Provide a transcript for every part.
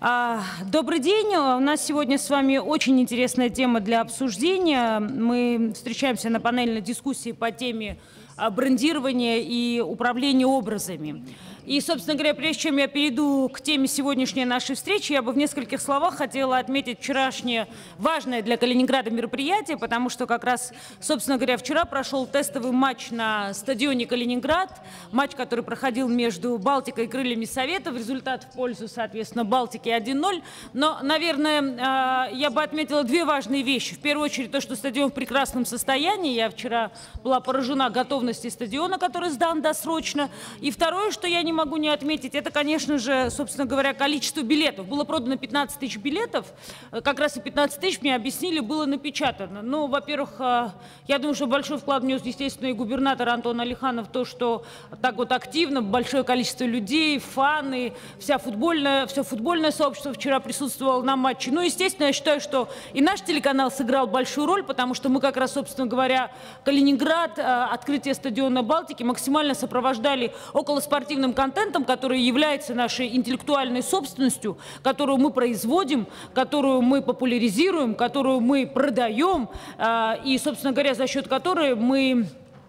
Добрый день. У нас сегодня с вами очень интересная тема для обсуждения. Мы встречаемся на панельной дискуссии по теме брендирования и управления образами. И, собственно говоря, прежде чем я перейду к теме сегодняшней нашей встречи, я бы в нескольких словах хотела отметить вчерашнее важное для Калининграда мероприятие, потому что как раз, собственно говоря, вчера прошел тестовый матч на стадионе Калининград, матч, который проходил между Балтикой и Крыльями Советов, результат в пользу, соответственно, Балтики 1-0. Но, наверное, я бы отметила две важные вещи. В первую очередь, то, что стадион в прекрасном состоянии. Я вчера была поражена готовностью стадиона, который сдан досрочно. И второе, что я не могу не отметить, это, конечно же, собственно говоря, количество билетов. Было продано 15 тысяч билетов, как раз и 15 тысяч, мне объяснили, было напечатано. Ну, во-первых, я думаю, что большой вклад внес, естественно, и губернатор Антон Алиханов, то, что так вот активно, большое количество людей, фаны, все футбольное сообщество вчера присутствовало на матче. Ну, естественно, я считаю, что и наш телеканал сыграл большую роль, потому что мы как раз, собственно говоря, Калининград, открытие стадиона Балтики максимально сопровождали околоспортивным контентом, который является нашей интеллектуальной собственностью, которую мы производим, которую мы популяризируем, которую мы продаем, и, собственно говоря, за счет которой мы,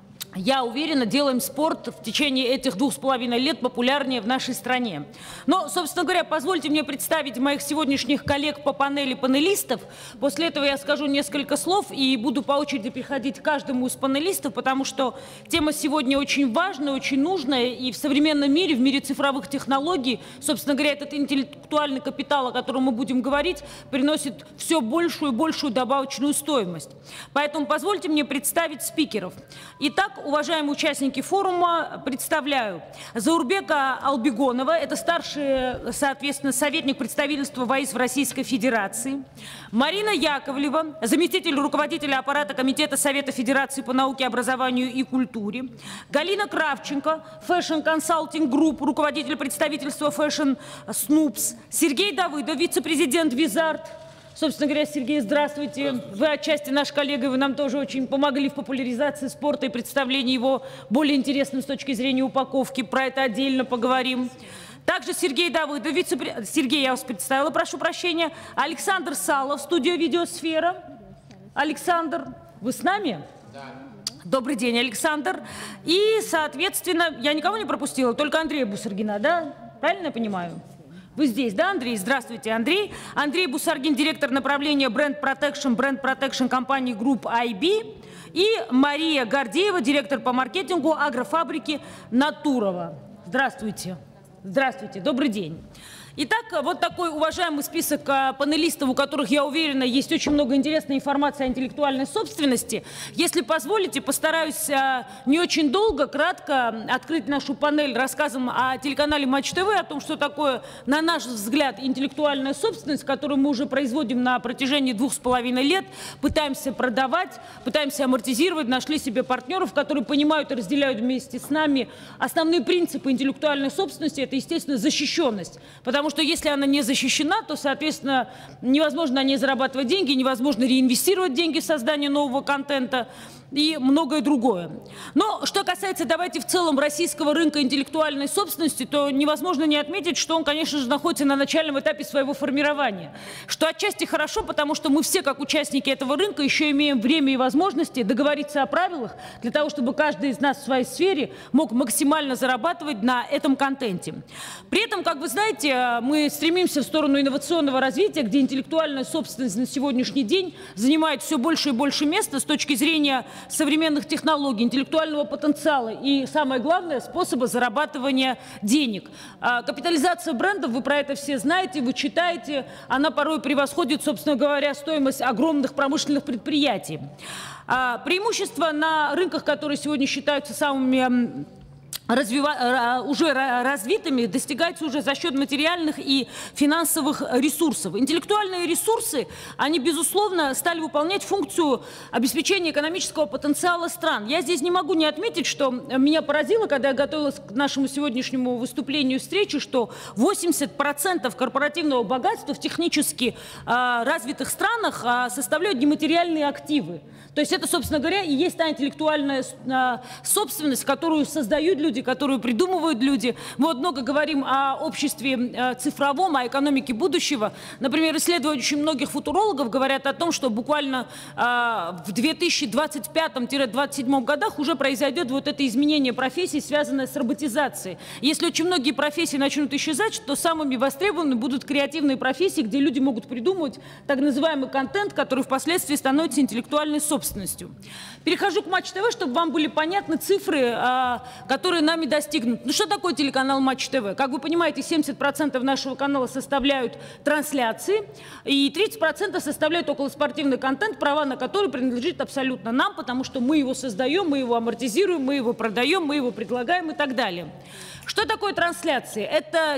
я уверена, делаем спорт в течение этих 2,5 лет популярнее в нашей стране. Но, собственно говоря, позвольте мне представить моих сегодняшних коллег по панели панелистов. После этого я скажу несколько слов и буду по очереди переходить к каждому из панелистов, потому что тема сегодня очень важная, очень нужная, и в современном мире, в мире цифровых технологий, собственно говоря, этот интеллектуальный капитал, о котором мы будем говорить, приносит все большую и большую добавочную стоимость. Поэтому позвольте мне представить спикеров. Итак, уважаемые участники форума, представляю Заурбека Албегонова, это старший, соответственно, советник представительства ВАИС в Российской Федерации, Марина Яковлева, заместитель руководителя аппарата Комитета Совета Федерации по науке, образованию и культуре, Галина Кравченко, Fashion Consulting Group, руководитель представительства Fashion Snoops, Сергей Давыдов, вице-президент Визарт. Собственно говоря, Сергей, здравствуйте. Вы отчасти наш коллега, вы нам тоже очень помогли в популяризации спорта и представлении его более интересным с точки зрения упаковки. Про это отдельно поговорим. Также Сергей Давыдов, Сергей, я вас представила, прошу прощения. Александр Салов, студия «Видеосфера». Александр, вы с нами? Да. Добрый день, Александр. И, соответственно, я никого не пропустила, только Андрея Бусаргина, да? Правильно я понимаю? Вы здесь, да, Андрей? Здравствуйте, Андрей. Андрей Бусаргин, директор направления бренд Protection компании Group IB. И Мария Гордеева, директор по маркетингу агрофабрики Натурова. Здравствуйте. Здравствуйте, добрый день. Итак, вот такой уважаемый список панелистов, у которых, я уверена, есть очень много интересной информации о интеллектуальной собственности. Если позволите, постараюсь не очень долго, кратко открыть нашу панель рассказом о телеканале Матч ТВ, о том, что такое, на наш взгляд, интеллектуальная собственность, которую мы уже производим на протяжении 2,5 лет, пытаемся продавать, пытаемся амортизировать, нашли себе партнеров, которые понимают и разделяют вместе с нами основные принципы интеллектуальной собственности. Это, естественно, защищенность. Потому что если она не защищена, то, соответственно, невозможно на ней зарабатывать деньги, невозможно реинвестировать деньги в создание нового контента и многое другое. Но что касается, давайте в целом, российского рынка интеллектуальной собственности, то невозможно не отметить, что он, конечно же, находится на начальном этапе своего формирования. Что отчасти хорошо, потому что мы все, как участники этого рынка, еще имеем время и возможности договориться о правилах для того, чтобы каждый из нас в своей сфере мог максимально зарабатывать на этом контенте. При этом, как вы знаете, мы стремимся в сторону инновационного развития, где интеллектуальная собственность на сегодняшний день занимает все больше и больше места с точки зрения современных технологий, интеллектуального потенциала и, самое главное, способа зарабатывания денег. Капитализация брендов, вы про это все знаете, вы читаете, она порой превосходит, собственно говоря, стоимость огромных промышленных предприятий. Преимущества на рынках, которые сегодня считаются самыми уже развитыми, достигается уже за счет материальных и финансовых ресурсов. Интеллектуальные ресурсы, они, безусловно, стали выполнять функцию обеспечения экономического потенциала стран. Я здесь не могу не отметить, что меня поразило, когда я готовилась к нашему сегодняшнему выступлению, встрече, что 80% корпоративного богатства в технически развитых странах составляют нематериальные активы. То есть это, собственно говоря, и есть та интеллектуальная собственность, которую создают люди люди, которую придумывают люди. Мы вот много говорим о обществе цифровом, о экономике будущего. Например, исследования очень многих футурологов говорят о том, что буквально в 2025-2027 годах уже произойдет вот это изменение профессий, связанное с роботизацией. Если очень многие профессии начнут исчезать, то самыми востребованными будут креативные профессии, где люди могут придумывать так называемый контент, который впоследствии становится интеллектуальной собственностью. Перехожу к Матч ТВ, чтобы вам были понятны цифры, которые нами достигнут. Ну что такое телеканал Матч ТВ? Как вы понимаете, 70% нашего канала составляют трансляции, и 30% составляют околоспортивный контент, права на который принадлежит абсолютно нам, потому что мы его создаем, мы его амортизируем, мы его продаем, мы его предлагаем и так далее. Что такое трансляции? Это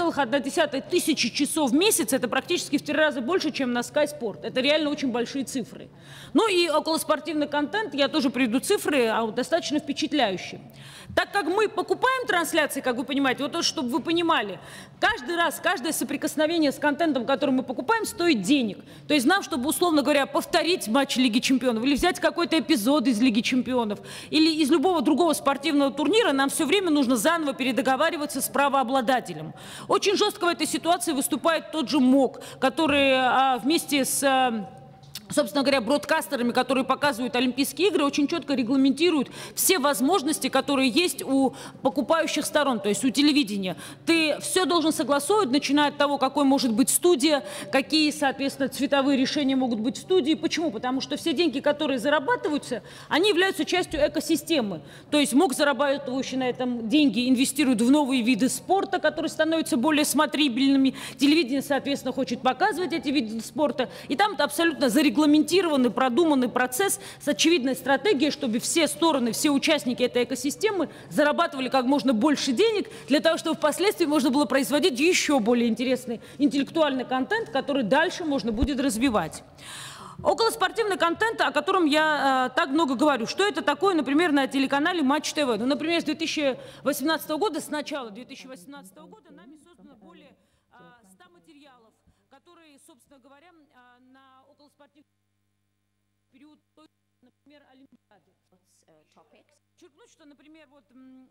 4,1 тысячи часов в месяц, это практически в 3 раза больше, чем на Sky Sport. Это реально очень большие цифры. Ну и околоспортивный контент, я тоже приведу цифры, достаточно впечатляющие. Так как мы покупаем трансляции, как вы понимаете, вот то, чтобы вы понимали, каждый раз, каждое соприкосновение с контентом, который мы покупаем, стоит денег. То есть нам, чтобы, условно говоря, повторить матч Лиги Чемпионов, или взять какой-то эпизод из Лиги Чемпионов, или из любого другого спортивного турнира, нам все время нужно заново передоговариваться с правообладателем. Очень жестко в этой ситуации выступает тот же МОК, который вместе с... собственно говоря, бродкастерами, которые показывают Олимпийские игры, очень четко регламентируют все возможности, которые есть у покупающих сторон, то есть у телевидения. Ты все должен согласовывать, начиная от того, какой может быть студия, какие, соответственно, цветовые решения могут быть в студии. Почему? Потому что все деньги, которые зарабатываются, они являются частью экосистемы. То есть МОК, зарабатывающий на этом деньги, инвестирует в новые виды спорта, которые становятся более смотрибельными. Телевидение, соответственно, хочет показывать эти виды спорта. И там это абсолютно зарегламентированный, продуманный процесс с очевидной стратегией, чтобы все стороны, все участники этой экосистемы зарабатывали как можно больше денег, для того, чтобы впоследствии можно было производить еще более интересный интеллектуальный контент, который дальше можно будет развивать. Околоспортивный контент, о котором я так много говорю. Что это такое, например, на телеканале Матч ТВ? Ну, например, с 2018 года, с начала 2018 года нами создано более 100 материалов, которые, собственно говоря, на околоспортивный период, например, Олимпиады. Подчеркнуть, что, например, вот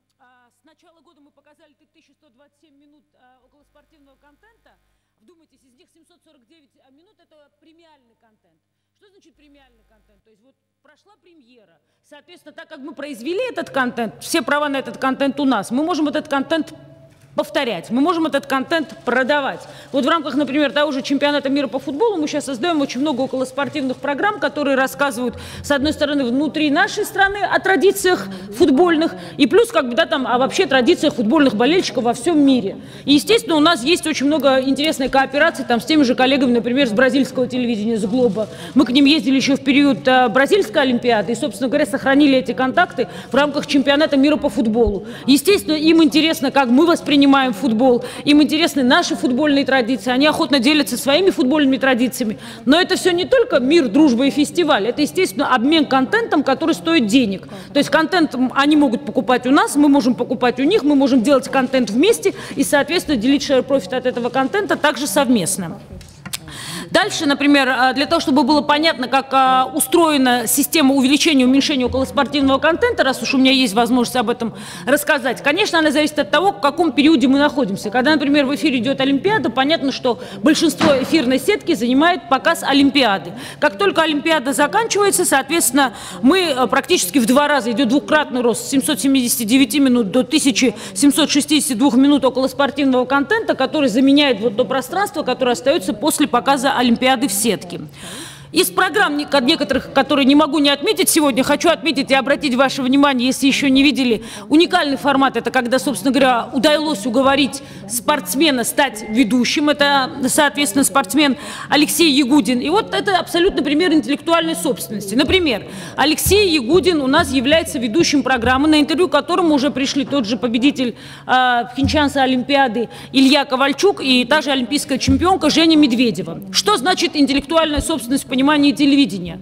с начала года мы показали 1127 минут околоспортивного контента. Вдумайтесь, из них 749 минут – это премиальный контент. Что значит премиальный контент? То есть вот прошла премьера. Соответственно, так как мы произвели этот контент, все права на этот контент у нас, мы можем этот контент повторять, мы можем этот контент продавать. Вот в рамках, например, того же чемпионата мира по футболу мы сейчас создаем очень много околоспортивных программ, которые рассказывают, с одной стороны, внутри нашей страны о традициях футбольных, и плюс, как бы, да, там, вообще традициях футбольных болельщиков во всем мире. И, естественно, у нас есть очень много интересной кооперации там с теми же коллегами, например, с бразильского телевидения, с Глоба. Мы к ним ездили еще в период бразильской Олимпиады и, собственно говоря, сохранили эти контакты в рамках чемпионата мира по футболу. Естественно, им интересно, как мы воспринимаем футбол, им интересны наши футбольные традиции, они охотно делятся своими футбольными традициями. Но это все не только мир, дружба и фестиваль, это, естественно, обмен контентом, который стоит денег. То есть контент они могут покупать у нас, мы можем покупать у них, мы можем делать контент вместе и, соответственно, делить шер-профит от этого контента также совместно. Дальше, например, для того, чтобы было понятно, как устроена система увеличения и уменьшения околоспортивного контента, раз уж у меня есть возможность об этом рассказать, конечно, она зависит от того, в каком периоде мы находимся. Когда, например, в эфире идет Олимпиада, понятно, что большинство эфирной сетки занимает показ Олимпиады. Как только Олимпиада заканчивается, соответственно, мы практически в 2 раза, идет двукратный рост с 779 минут до 1762 минут околоспортивного контента, который заменяет вот то пространство, которое остается после показа Олимпиады в сетке. Из программ некоторых, которые не могу не отметить сегодня, хочу отметить и обратить ваше внимание, если еще не видели, уникальный формат. Это когда, собственно говоря, удалось уговорить спортсмена стать ведущим. Это, соответственно, спортсмен Алексей Ягудин. И вот это абсолютно пример интеллектуальной собственности. Например, Алексей Ягудин у нас является ведущим программы, на интервью которому уже пришли тот же победитель Пхенчханской Олимпиады Илья Ковальчук и та же олимпийская чемпионка Женя Медведева. Что значит интеллектуальная собственность в понимании телевидения?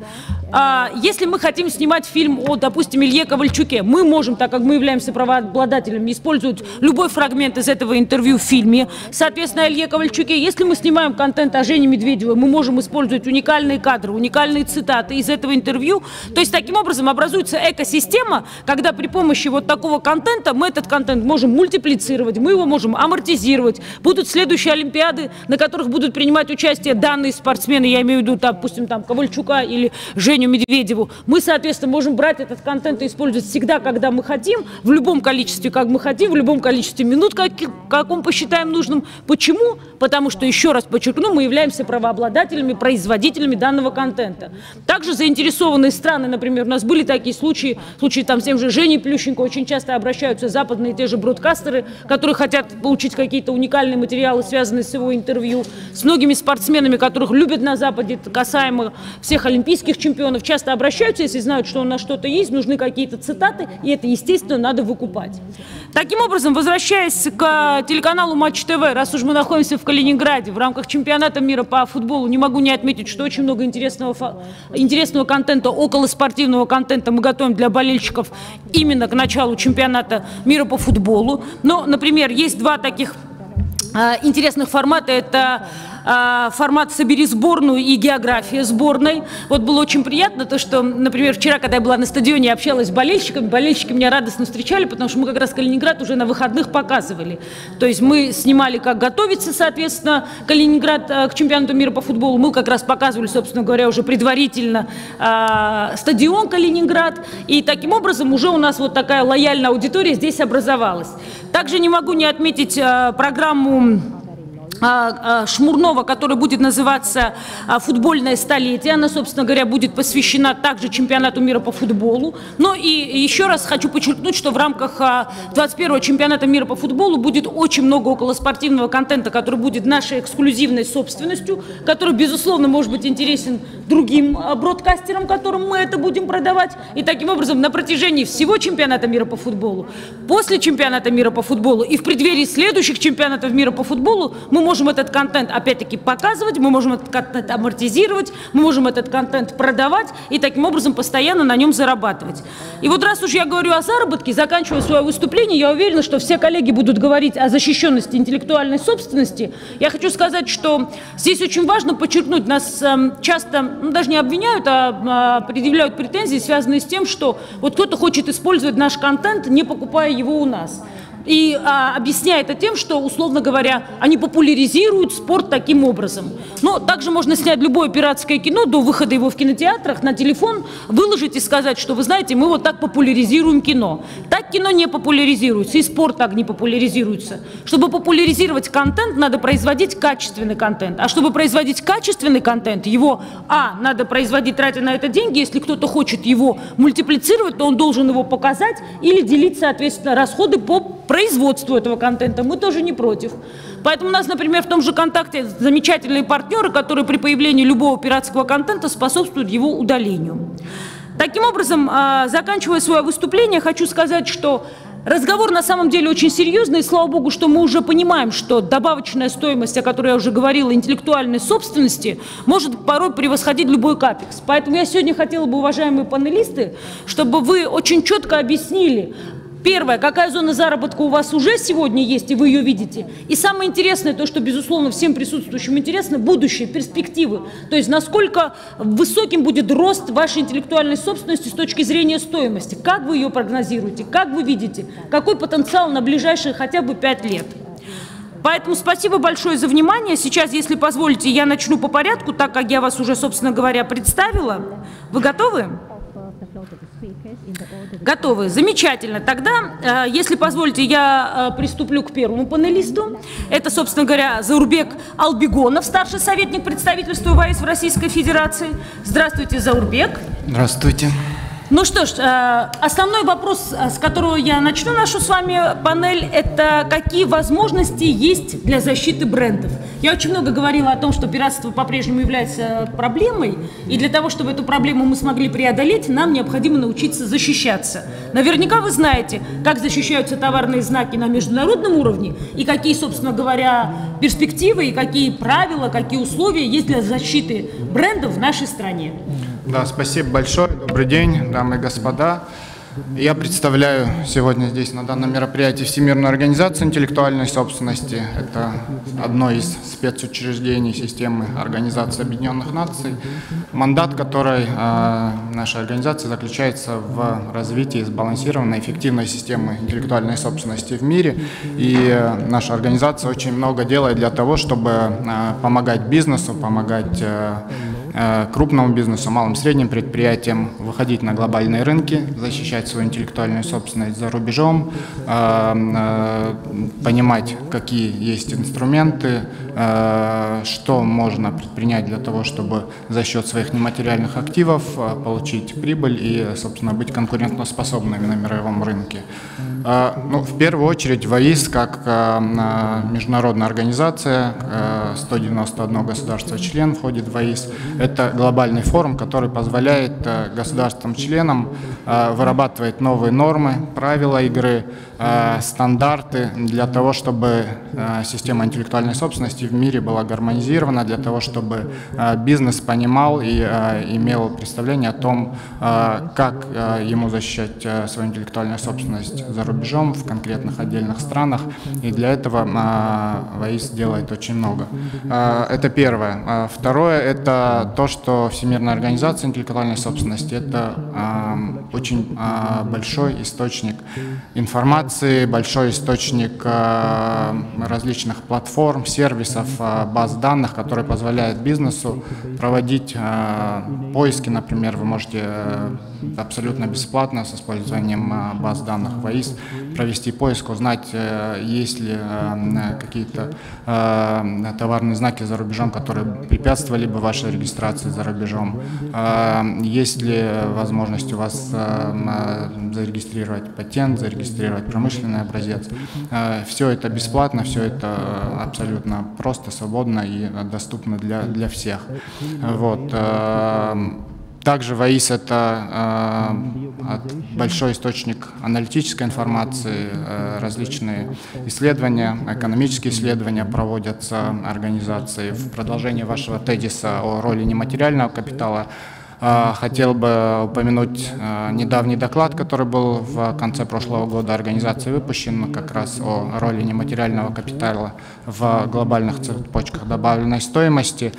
Если мы хотим снимать фильм о, допустим, Илье Ковальчуке, мы можем, так как мы являемся правообладателями, использовать любой фрагмент из этого интервью в фильме. Соответственно, Илье Ковальчуке, если мы снимаем контент о Жене Медведевой, мы можем использовать уникальные кадры, уникальные цитаты из этого интервью. То есть таким образом образуется экосистема, когда при помощи вот такого контента мы этот контент можем мультиплицировать, мы его можем амортизировать. Будут следующие олимпиады, на которых будут принимать участие данные спортсмены, я имею в виду, допустим, там Ковальчука или Женю Медведеву. Мы, соответственно, можем брать этот контент и использовать всегда, когда мы хотим, в любом количестве, как мы хотим, в любом количестве минут, каком посчитаем нужным. Почему? Потому что, еще раз подчеркну, мы являемся правообладателями, производителями данного контента. Также заинтересованные страны, например, у нас были такие случаи там с тем же Женей Плющенко, очень часто обращаются западные те же бродкастеры, которые хотят получить какие-то уникальные материалы, связанные с его интервью, с многими спортсменами, которых любят на Западе, касаемо всех олимпийских чемпионов, часто обращаются, если знают, что у нас что-то есть, нужны какие-то цитаты, и это, естественно, надо выкупать. Таким образом, возвращаясь к телеканалу Матч ТВ, раз уж мы находимся в Калининграде, в рамках чемпионата мира по футболу, не могу не отметить, что очень много интересного контента, околоспортивного контента мы готовим для болельщиков именно к началу чемпионата мира по футболу. Но, например, есть два таких интересных формата. Это формат «Собери сборную» и «География сборной». Вот было очень приятно то, что, например, вчера, когда я была на стадионе и общалась с болельщиками, болельщики меня радостно встречали, потому что мы как раз Калининград уже на выходных показывали. То есть мы снимали, как готовится, соответственно, Калининград к чемпионату мира по футболу. Мы как раз показывали, собственно говоря, уже предварительно стадион Калининград. И таким образом уже у нас вот такая лояльная аудитория здесь образовалась. Также не могу не отметить программу Шмурнова, которая будет называться «Футбольное столетие». Она, собственно говоря, будет посвящена также чемпионату мира по футболу. Но и еще раз хочу подчеркнуть, что в рамках 21-го чемпионата мира по футболу будет очень много околоспортивного контента, который будет нашей эксклюзивной собственностью, который, безусловно, может быть интересен другим бродкастерам, которым мы это будем продавать. И таким образом на протяжении всего чемпионата мира по футболу, после чемпионата мира по футболу и в преддверии следующих чемпионатов мира по футболу мы можем этот контент опять-таки показывать, мы можем этот контент амортизировать, мы можем этот контент продавать и таким образом постоянно на нем зарабатывать. И вот раз уж я говорю о заработке, заканчивая свое выступление, я уверена, что все коллеги будут говорить о защищенности интеллектуальной собственности. Я хочу сказать, что здесь очень важно подчеркнуть, нас часто, даже не обвиняют, а предъявляют претензии, связанные с тем, что вот кто-то хочет использовать наш контент, не покупая его у нас. И объясняет это тем, что, условно говоря, они популяризируют спорт таким образом. Но также можно снять любое пиратское кино до выхода его в кинотеатрах, на телефон, выложить и сказать, что, вы знаете, мы вот так популяризируем кино. Так кино не популяризируется, и спорт так не популяризируется. Чтобы популяризировать контент, надо производить качественный контент. А чтобы производить качественный контент, его, надо производить, тратя на это деньги. Если кто-то хочет его мультиплицировать, то он должен его показать или делить, соответственно, расходы по производству этого контента. Мы тоже не против. Поэтому у нас, например, в том же «Контакте» замечательные партнеры, которые при появлении любого пиратского контента способствуют его удалению. Таким образом, заканчивая свое выступление, хочу сказать, что разговор на самом деле очень серьезный, и слава богу, что мы уже понимаем, что добавочная стоимость, о которой я уже говорила, интеллектуальной собственности, может порой превосходить любой капекс. Поэтому я сегодня хотела бы, уважаемые панелисты, чтобы вы очень четко объяснили, первое, какая зона заработка у вас уже сегодня есть, и вы ее видите. И самое интересное, то, что, безусловно, всем присутствующим интересно, будущее, перспективы. То есть, насколько высоким будет рост вашей интеллектуальной собственности с точки зрения стоимости. Как вы ее прогнозируете, как вы видите, какой потенциал на ближайшие хотя бы 5 лет. Поэтому спасибо большое за внимание. Сейчас, если позволите, я начну по порядку, так как я вас уже, собственно говоря, представила. Вы готовы? Готовы. Замечательно. Тогда, если позволите, я приступлю к первому панелисту. Это, собственно говоря, Заурбек Албегонов, старший советник представительства ВАИС в Российской Федерации. Здравствуйте, Заурбек. Здравствуйте. Ну что ж, основной вопрос, с которого я начну нашу с вами панель, это какие возможности есть для защиты брендов. Я очень много говорила о том, что пиратство по-прежнему является проблемой, и для того, чтобы эту проблему мы смогли преодолеть, нам необходимо научиться защищаться. Наверняка вы знаете, как защищаются товарные знаки на международном уровне, и какие, собственно говоря, перспективы, и какие правила, какие условия есть для защиты брендов в нашей стране. Да, спасибо большое. Добрый день, дамы и господа. Я представляю сегодня здесь на данном мероприятии Всемирную организацию интеллектуальной собственности. Это одно из спецучреждений системы Организации Объединенных Наций, мандат которой нашей организации заключается в развитии сбалансированной, эффективной системы интеллектуальной собственности в мире. И наша организация очень много делает для того, чтобы помогать бизнесу, помогать крупному бизнесу, малым и средним предприятиям выходить на глобальные рынки, защищать свою интеллектуальную собственность за рубежом, понимать, какие есть инструменты, что можно предпринять для того, чтобы за счет своих нематериальных активов получить прибыль и, собственно, быть конкурентоспособными на мировом рынке. В первую очередь ВАИС, как международная организация, 191 государство-член входит в ВАИС. Это глобальный форум, который позволяет государствам-членам вырабатывать новые нормы, правила игры, стандарты для того, чтобы система интеллектуальной собственности в мире была гармонизирована, для того, чтобы бизнес понимал и имел представление о том, как ему защищать свою интеллектуальную собственность за рубежом, в конкретных отдельных странах. И для этого ВАИС делает очень много. Это первое. Второе – это то, что Всемирная организация интеллектуальной собственности – это очень большой источник информации, большой источник различных платформ, сервисов, баз данных, которые позволяют бизнесу проводить поиски, например, вы можете абсолютно бесплатно с использованием баз данных ВАИС провести поиск, узнать, есть ли какие-то товарные знаки за рубежом, которые препятствовали бы вашей регистрации за рубежом, есть ли возможность у вас зарегистрировать патент, зарегистрировать промышленный образец. Все это бесплатно, все это абсолютно просто, свободно и доступно для всех. Вот. Также ВАИС – это большой источник аналитической информации, различные исследования, экономические исследования проводятся организацией. В продолжение вашего тезиса о роли нематериального капитала хотел бы упомянуть недавний доклад, который был в конце прошлого года организацией выпущен, как раз о роли нематериального капитала в глобальных цепочках добавленной стоимости.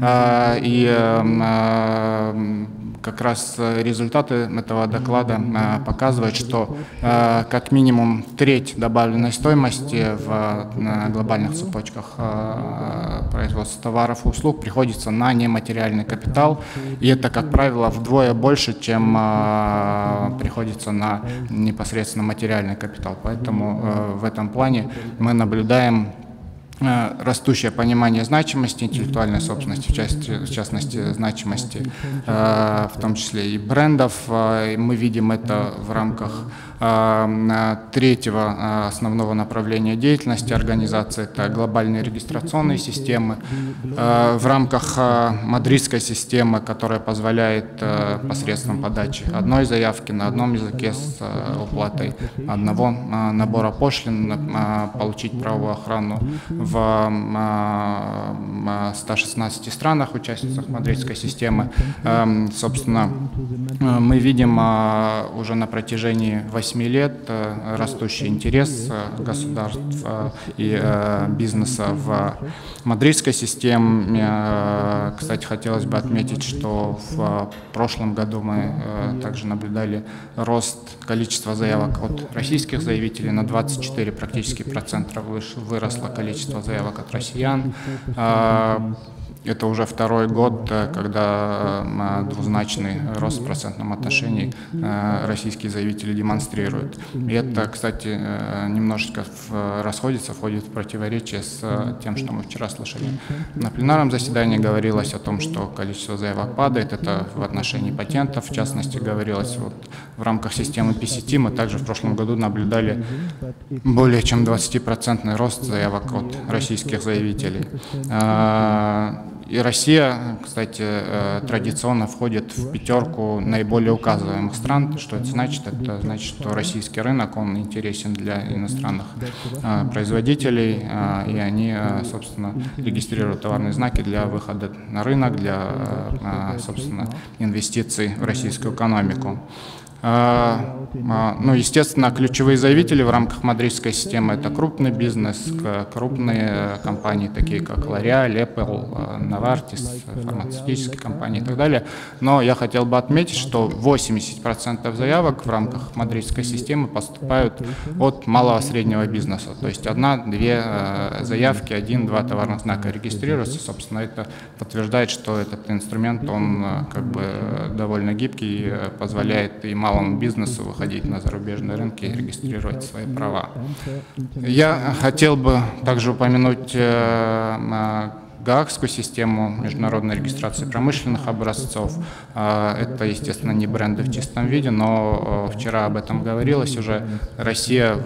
И как раз результаты этого доклада показывают, что как минимум треть добавленной стоимости в глобальных цепочках производства товаров и услуг приходится на нематериальный капитал, и это, как правило, вдвое больше, чем приходится на непосредственно материальный капитал. Поэтому в этом плане мы наблюдаем растущее понимание значимости интеллектуальной собственности, в частности, значимости в том числе и брендов. И мы видим это в рамках третьего основного направления деятельности организации, это глобальные регистрационные системы. В рамках мадридской системы, которая позволяет посредством подачи одной заявки на одном языке с уплатой одного набора пошлин получить правовую охрану в 116 странах, участницах мадридской системы. Собственно, мы видим уже на протяжении 8 лет растущий интерес государств и бизнеса в мадридской системе. Кстати, хотелось бы отметить, что в прошлом году мы также наблюдали рост количества заявок от российских заявителей на 24 практически процента выросло количество заявок от россиян. Это уже второй год, когда двузначный рост в процентном отношении российские заявители демонстрируют. И это, кстати, немножечко расходится, входит в противоречие с тем, что мы вчера слышали. На пленарном заседании говорилось о том, что количество заявок падает. Это в отношении патентов, в частности, говорилось в рамках системы PCT. Мы также в прошлом году наблюдали более чем 20% рост заявок от российских заявителей. И Россия, кстати, традиционно входит в пятерку наиболее указываемых стран. Что это значит? Это значит, что российский рынок, он интересен для иностранных производителей, и они, собственно, регистрируют товарные знаки для выхода на рынок, для, собственно, инвестиций в российскую экономику. Ну, естественно, ключевые заявители в рамках мадридской системы – это крупный бизнес, крупные компании, такие как L'Oréal, Apple, Novartis, фармацевтические компании и так далее. Но я хотел бы отметить, что 80% заявок в рамках мадридской системы поступают от малого среднего бизнеса. То есть 1-2 заявки, 1-2 товарных знака регистрируются. Собственно, это подтверждает, что этот инструмент, он как бы довольно гибкий, позволяет и малому бизнесу выходить на зарубежные рынки и регистрировать свои права. Я хотел бы также упомянуть Гаагскую систему международной регистрации промышленных образцов. Это, естественно, не бренды в чистом виде, но вчера об этом говорилось уже. Россия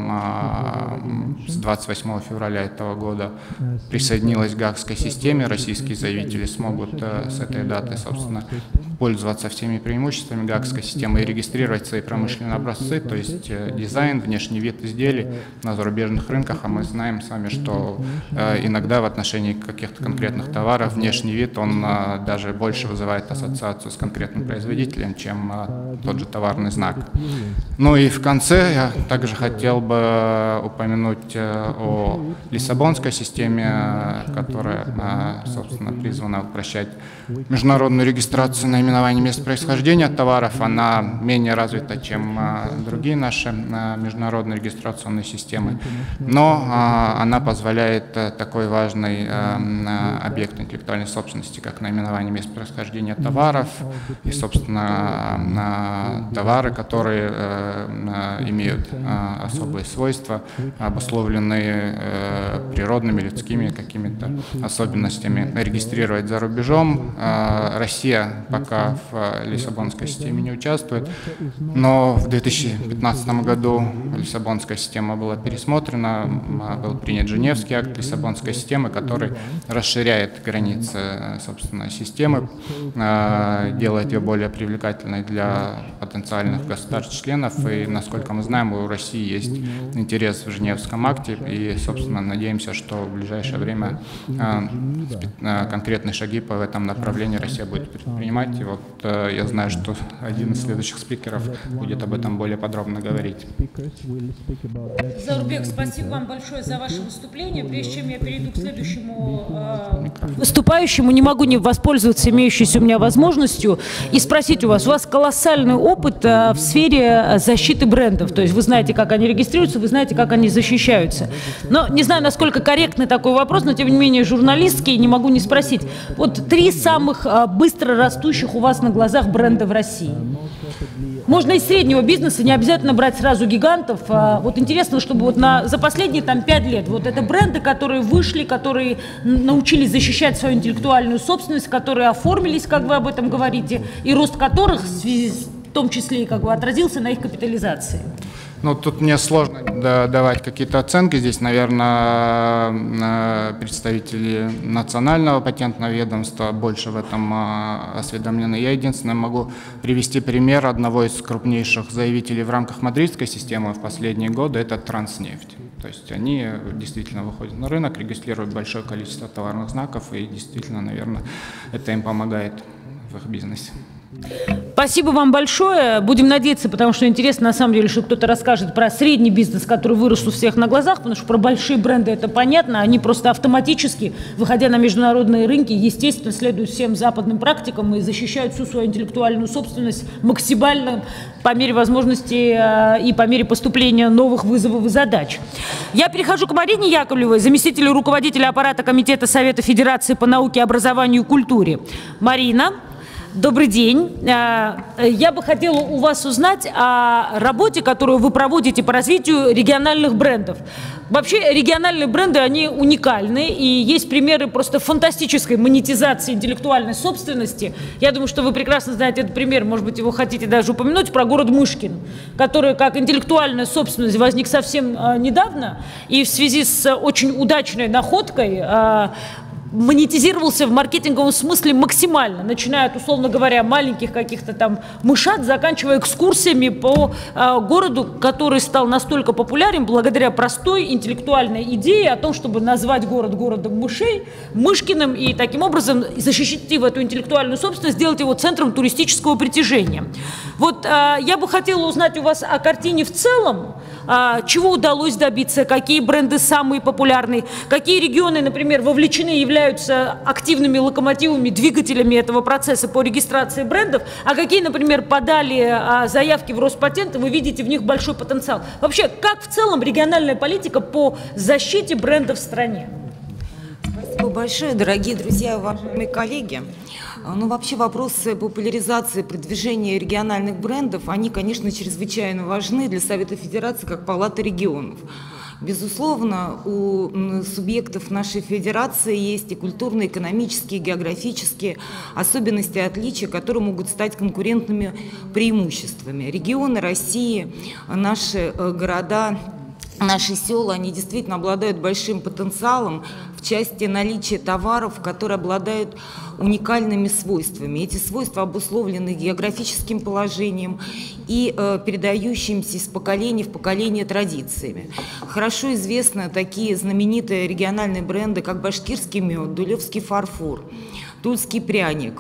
с 28 февраля этого года присоединилась к Гаагской системе. Российские заявители смогут с этой даты, собственно, пользоваться всеми преимуществами Гаагской системы и регистрировать свои промышленные образцы, то есть дизайн, внешний вид изделий на зарубежных рынках. А мы знаем с вами, что иногда в отношении каких-то конкретных товаров внешний вид, он даже больше вызывает ассоциацию с конкретным производителем, чем тот же товарный знак. Ну и в конце я также хотел бы упомянуть о Лиссабонской системе, которая, собственно, призвана упрощать международную регистрацию наименований мест происхождения товаров. Она менее развита, чем другие наши международные регистрационные системы, но она позволяет такой важный объект интеллектуальной собственности, как наименование мест происхождения товаров и, собственно, товары, которые имеют особые свойства, обусловленные природными, людскими какими-то особенностями, регистрировать за рубежом. Россия пока в Лиссабонской системе не участвует, но в 2015 году Лиссабонская система была пересмотрена, был принят Женевский акт Лиссабонской системы, который расширяет границы, собственно, системы, делает ее более привлекательной для потенциальных государств-членов. И, насколько мы знаем, у России есть интерес в Женевском акте, и, собственно, надеемся, что в ближайшее время конкретные шаги по этому направлению Россия будет предпринимать. И вот я знаю, что один из следующих спикеров будет об этом более подробно говорить. Заурбек, спасибо вам большое за ваше выступление. Прежде чем я перейду к следующему выступающему, не могу не воспользоваться имеющейся у меня возможностью и спросить у вас колоссальный опыт в сфере защиты брендов. То есть вы знаете, как они регистрируются, вы знаете, как они защищаются. Но не знаю, насколько корректный такой вопрос, но тем не менее журналистский, не могу не спросить. Вот 3 самых быстро растущих у вас на глазах бренда в России. Можно из среднего бизнеса, не обязательно брать сразу гигантов. Вот интересно, чтобы вот за последние 5 лет вот это бренды, которые вышли, которые научились защищать свою интеллектуальную собственность, которые оформились, как вы об этом говорите, и рост которых в том числе и отразился на их капитализации. Ну, тут мне сложно давать какие-то оценки. Здесь, наверное, представители национального патентного ведомства больше в этом осведомлены. Я единственное могу привести пример одного из крупнейших заявителей в рамках мадридской системы в последние годы – это Транснефть. То есть они действительно выходят на рынок, регистрируют большое количество товарных знаков, и действительно, наверное, это им помогает в их бизнесе. Спасибо вам большое. Будем надеяться, потому что интересно, на самом деле, что кто-то расскажет про средний бизнес, который вырос у всех на глазах, потому что про большие бренды это понятно, они просто автоматически, выходя на международные рынки, естественно, следуют всем западным практикам и защищают всю свою интеллектуальную собственность максимально по мере возможности и по мере поступления новых вызовов и задач. Я перехожу к Марине Яковлевой, заместителю руководителя аппарата Комитета Совета Федерации по науке, образованию и культуре. Марина. Добрый день. Я бы хотела у вас узнать о работе, которую вы проводите по развитию региональных брендов. Вообще региональные бренды, они уникальны, и есть примеры просто фантастической монетизации интеллектуальной собственности. Я думаю, что вы прекрасно знаете этот пример, может быть, его хотите даже упомянуть, про город Мышкин, который как интеллектуальная собственность возник совсем недавно, и в связи с очень удачной находкой монетизировался в маркетинговом смысле максимально, начиная от, условно говоря, маленьких каких-то там мышат, заканчивая экскурсиями по городу, который стал настолько популярен благодаря простой интеллектуальной идее о том, чтобы назвать город городом мышей, Мышкиным, и таким образом защитив эту интеллектуальную собственность, сделать его центром туристического притяжения. Вот я бы хотела узнать у вас о картине в целом, чего удалось добиться, какие бренды самые популярные, какие регионы, например, вовлечены, являются активными локомотивами, двигателями этого процесса по регистрации брендов, а какие, например, подали заявки в Роспатент, и вы видите в них большой потенциал. Вообще, как в целом региональная политика по защите брендов в стране? Спасибо большое, дорогие друзья, уважаемые коллеги. Ну, вообще вопросы популяризации, продвижения региональных брендов, они, конечно, чрезвычайно важны для Совета Федерации как Палаты регионов. Безусловно, у субъектов нашей федерации есть и культурные, экономические, географические особенности, отличия, которые могут стать конкурентными преимуществами. Регионы России, наши города, наши села, они действительно обладают большим потенциалом в части наличия товаров, которые обладают уникальными свойствами. Эти свойства обусловлены географическим положением и передающимися из поколения в поколение традициями. Хорошо известны такие знаменитые региональные бренды, как башкирский мед, дулевский фарфор, тульский пряник,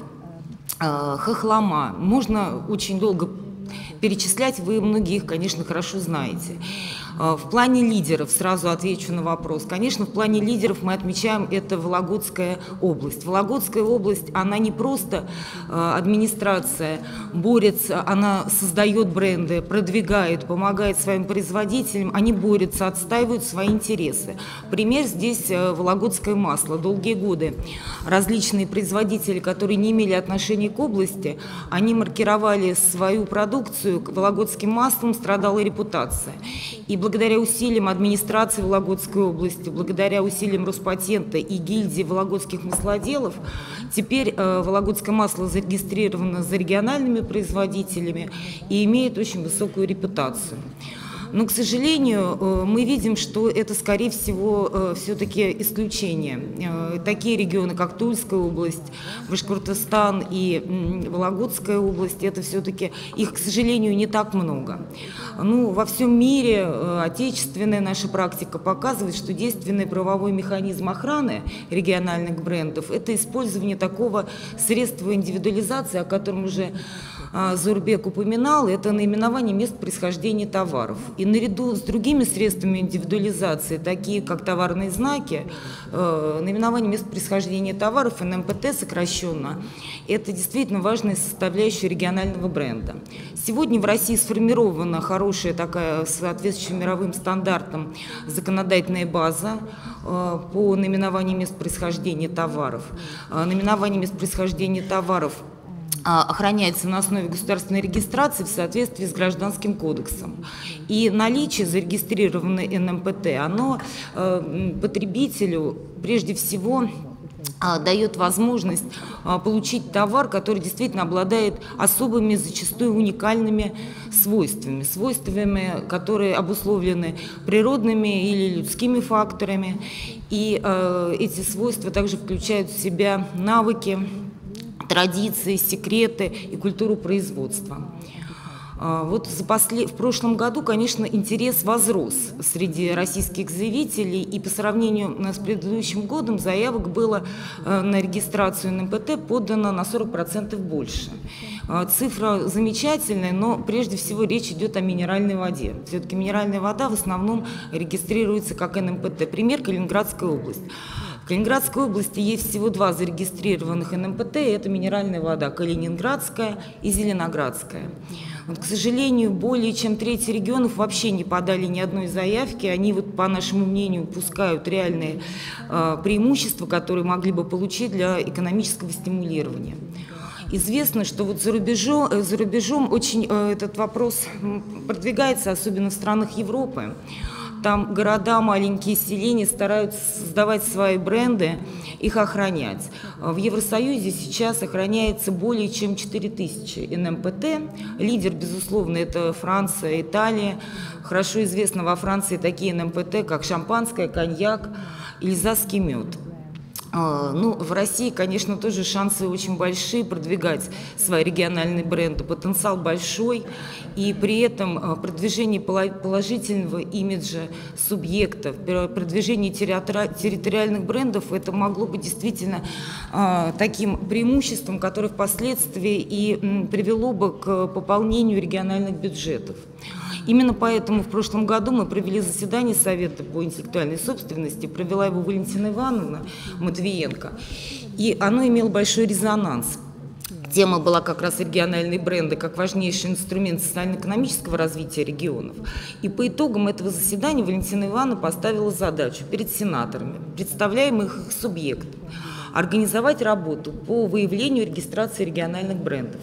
хохлома. Можно очень долго перечислять, вы многие их, конечно, хорошо знаете. В плане лидеров, сразу отвечу на вопрос, конечно, в плане лидеров мы отмечаем это Вологодская область. Вологодская область, она не просто администрация борется, она создает бренды, продвигает, помогает своим производителям, они борются, отстаивают свои интересы. Пример здесь вологодское масло. Долгие годы различные производители, которые не имели отношения к области, они маркировали свою продукцию, вологодским маслом страдала репутация. И благодаря усилиям администрации Вологодской области, благодаря усилиям Роспатента и гильдии вологодских маслоделов, теперь вологодское масло зарегистрировано за региональными производителями и имеет очень высокую репутацию. Но, к сожалению, мы видим, что это, скорее всего, все-таки исключение. Такие регионы, как Тульская область, Башкортостан и Вологодская область, это все-таки, их, к сожалению, не так много. Ну, во всем мире отечественная наша практика показывает, что действенный правовой механизм охраны региональных брендов – это использование такого средства индивидуализации, о котором уже Зурбек упоминал, это наименование мест происхождения товаров. И наряду с другими средствами индивидуализации, такие как товарные знаки, наименование мест происхождения товаров, НМПТ сокращенно, это действительно важная составляющая регионального бренда. Сегодня в России сформирована хорошая такая, соответствующая мировым стандартам, законодательная база по наименованию мест происхождения товаров. Наименование мест происхождения товаров охраняется на основе государственной регистрации в соответствии с Гражданским кодексом. И наличие зарегистрированной НМПТ, оно потребителю прежде всего дает возможность получить товар, который действительно обладает особыми, зачастую уникальными свойствами, которые обусловлены природными или людскими факторами. И эти свойства также включают в себя навыки, традиции, секреты и культуру производства. Вот в прошлом году, конечно, интерес возрос среди российских заявителей, и по сравнению с предыдущим годом заявок было на регистрацию НМПТ подано на 40% больше. Цифра замечательная, но прежде всего речь идет о минеральной воде. Все-таки минеральная вода в основном регистрируется как НМПТ. Пример – Калининградская область. В Калининградской области есть всего 2 зарегистрированных НМПТ, и это минеральная вода – Калининградская и Зеленоградская. Вот, к сожалению, более чем треть регионов вообще не подали ни одной заявки, они, вот, по нашему мнению, упускают реальные преимущества, которые могли бы получить для экономического стимулирования. Известно, что вот за рубежом очень этот вопрос продвигается, особенно в странах Европы. Там города, маленькие селения стараются создавать свои бренды, их охранять. В Евросоюзе сейчас охраняется более чем 4000 НМПТ. Лидер, безусловно, это Франция, Италия. Хорошо известно во Франции такие НМПТ, как шампанское, коньяк, эльзасский мед. Ну, в России, конечно, тоже шансы очень большие продвигать свои региональные бренды. Потенциал большой, и при этом продвижение положительного имиджа субъектов, продвижение территориальных брендов, это могло быть действительно таким преимуществом, которое впоследствии и привело бы к пополнению региональных бюджетов. Именно поэтому в прошлом году мы провели заседание Совета по интеллектуальной собственности, провела его Валентина Ивановна Матвиенко, и оно имело большой резонанс. Тема была как раз региональные бренды как важнейший инструмент социально-экономического развития регионов. И по итогам этого заседания Валентина Ивановна поставила задачу перед сенаторами, представляемых их субъектов, организовать работу по выявлению и регистрации региональных брендов.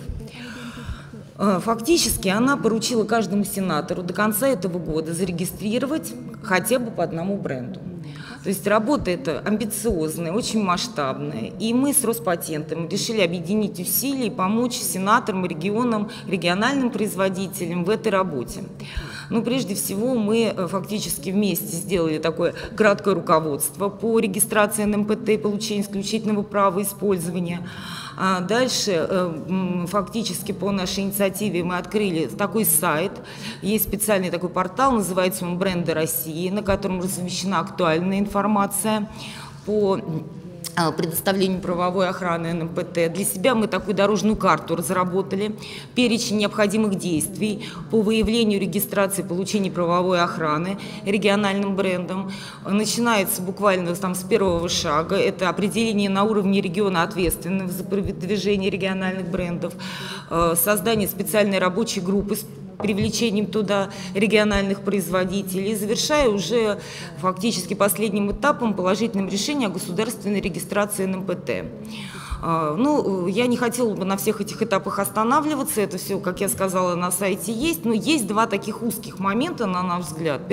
Фактически она поручила каждому сенатору до конца этого года зарегистрировать хотя бы по одному бренду. То есть работа эта амбициозная, очень масштабная. И мы с Роспатентом решили объединить усилия и помочь сенаторам, регионам, региональным производителям в этой работе. Ну, прежде всего, мы фактически вместе сделали такое краткое руководство по регистрации НМПТ и получению исключительного права использования. А дальше, фактически по нашей инициативе, мы открыли такой сайт, есть специальный такой портал, называется он «Бренды России», на котором размещена актуальная информация по предоставлению правовой охраны НМПТ. Для себя мы такую дорожную карту разработали, перечень необходимых действий по выявлению, регистрации, получению правовой охраны региональным брендам. Начинается буквально там с первого шага, это определение на уровне региона ответственных за продвижение региональных брендов, создание специальной рабочей группы с привлечением туда региональных производителей, завершая уже фактически последним этапом положительным решением о государственной регистрации НМПТ. Ну, я не хотела бы на всех этих этапах останавливаться, это все, как я сказала, на сайте есть, но есть два таких узких момента, на наш взгляд.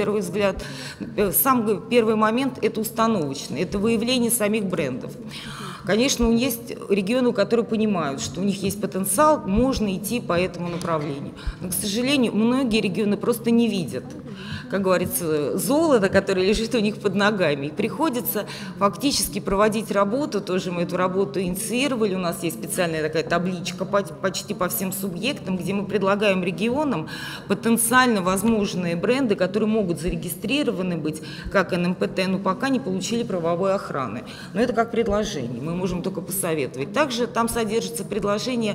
Самый первый момент – это установочный, это выявление самих брендов. Конечно, есть регионы, которые понимают, что у них есть потенциал, можно идти по этому направлению. Но, к сожалению, многие регионы просто не видят, как говорится, золото, которое лежит у них под ногами. И приходится фактически проводить работу, тоже мы эту работу инициировали, у нас есть специальная такая табличка почти по всем субъектам, где мы предлагаем регионам потенциально возможные бренды, которые могут зарегистрированы быть как НМПТ, но пока не получили правовой охраны. Но это как предложение, мы можем только посоветовать. Также там содержится предложение,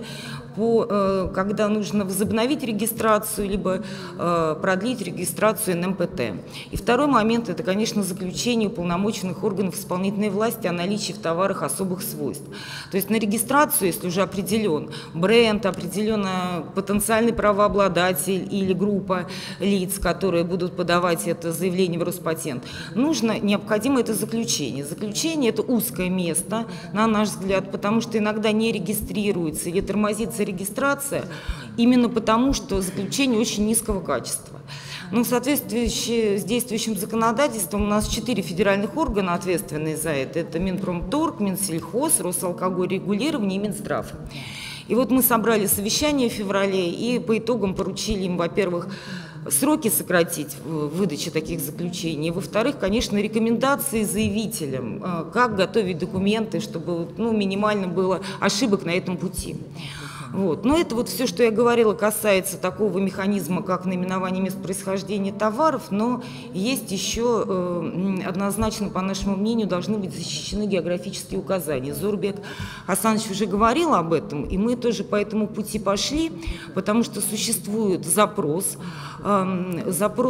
когда нужно возобновить регистрацию, либо продлить регистрацию НМПТ. И второй момент – это, конечно, заключение уполномоченных органов исполнительной власти о наличии в товарах особых свойств. То есть на регистрацию, если уже определен бренд, определен потенциальный правообладатель или группа лиц, которые будут подавать это заявление в Роспатент, необходимо это заключение. Заключение – это узкое место, на наш взгляд, потому что иногда не регистрируется или тормозится регистрация именно потому, что заключение очень низкого качества. Ну, в соответствии с действующим законодательством у нас 4 федеральных органа, ответственные за это. Это Минпромторг, Минсельхоз, Росалкогольрегулирование и Минздрав. И вот мы собрали совещание в феврале и по итогам поручили им, во-первых, сроки сократить в выдаче таких заключений. Во-вторых, конечно, рекомендации заявителям, как готовить документы, чтобы минимально было ошибок на этом пути. Вот. Но это вот все, что я говорила, касается такого механизма, как наименование мест происхождения товаров, но есть еще однозначно, по нашему мнению, должны быть защищены географические указания. Зоурбек Хасанович уже говорил об этом, и мы тоже по этому пути пошли, потому что существует запрос на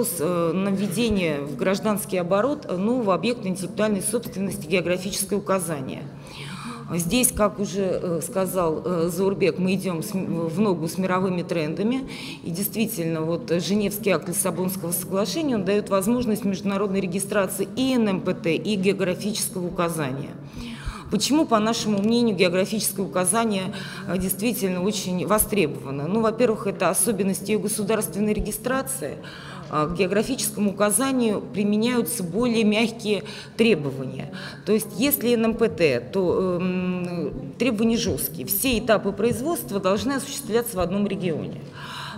введение в гражданский оборот нового объекта интеллектуальной собственности географическое указание. Здесь, как уже сказал Зоурбек, мы идем в ногу с мировыми трендами. И действительно, вот Женевский акт Лиссабонского соглашения, он дает возможность международной регистрации и НМПТ, и географического указания. Почему, по нашему мнению, географическое указание действительно очень востребовано? Ну, во-первых, это особенность ее государственной регистрации. К географическому указанию применяются более мягкие требования. То есть, если НМПТ, то требования жесткие. Все этапы производства должны осуществляться в одном регионе.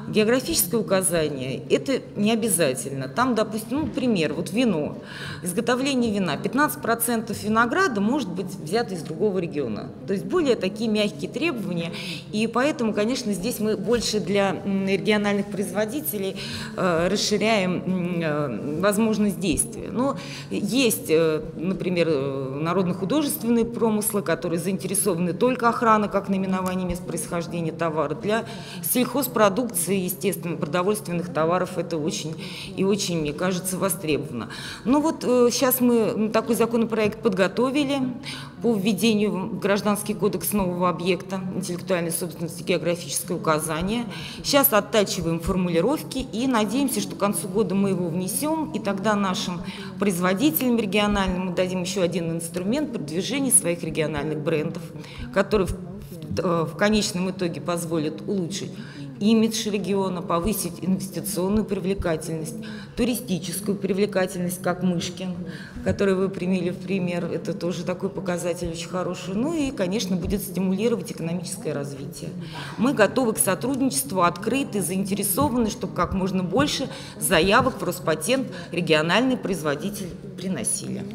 Географическое указание – это не обязательно. Там, допустим, ну, пример, вот вино. Изготовление вина. 15% винограда может быть взято из другого региона. То есть более такие мягкие требования. И поэтому, конечно, здесь мы больше для региональных производителей расширяем возможность действия. Но есть, например, народно-художественные промыслы, которые заинтересованы только охраной, как наименование мест происхождения товара. Для сельхозпродукции, естественно, продовольственных товаров это очень и очень, мне кажется, востребовано. Ну вот сейчас мы такой законопроект подготовили по введению в Гражданский кодекс нового объекта интеллектуальной собственности географическое указание. Сейчас оттачиваем формулировки и надеемся, что к концу года мы его внесем, и тогда нашим производителям региональным мы дадим еще один инструмент продвижения своих региональных брендов, который в конечном итоге позволит улучшить имидж региона, повысить инвестиционную привлекательность, туристическую привлекательность, как Мышкин, который вы привели в пример. Это тоже такой показатель очень хороший. Ну и, конечно, будет стимулировать экономическое развитие. Мы готовы к сотрудничеству, открыты, заинтересованы, чтобы как можно больше заявок в Роспатент региональные производители приносили.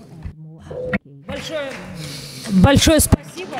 Большое спасибо.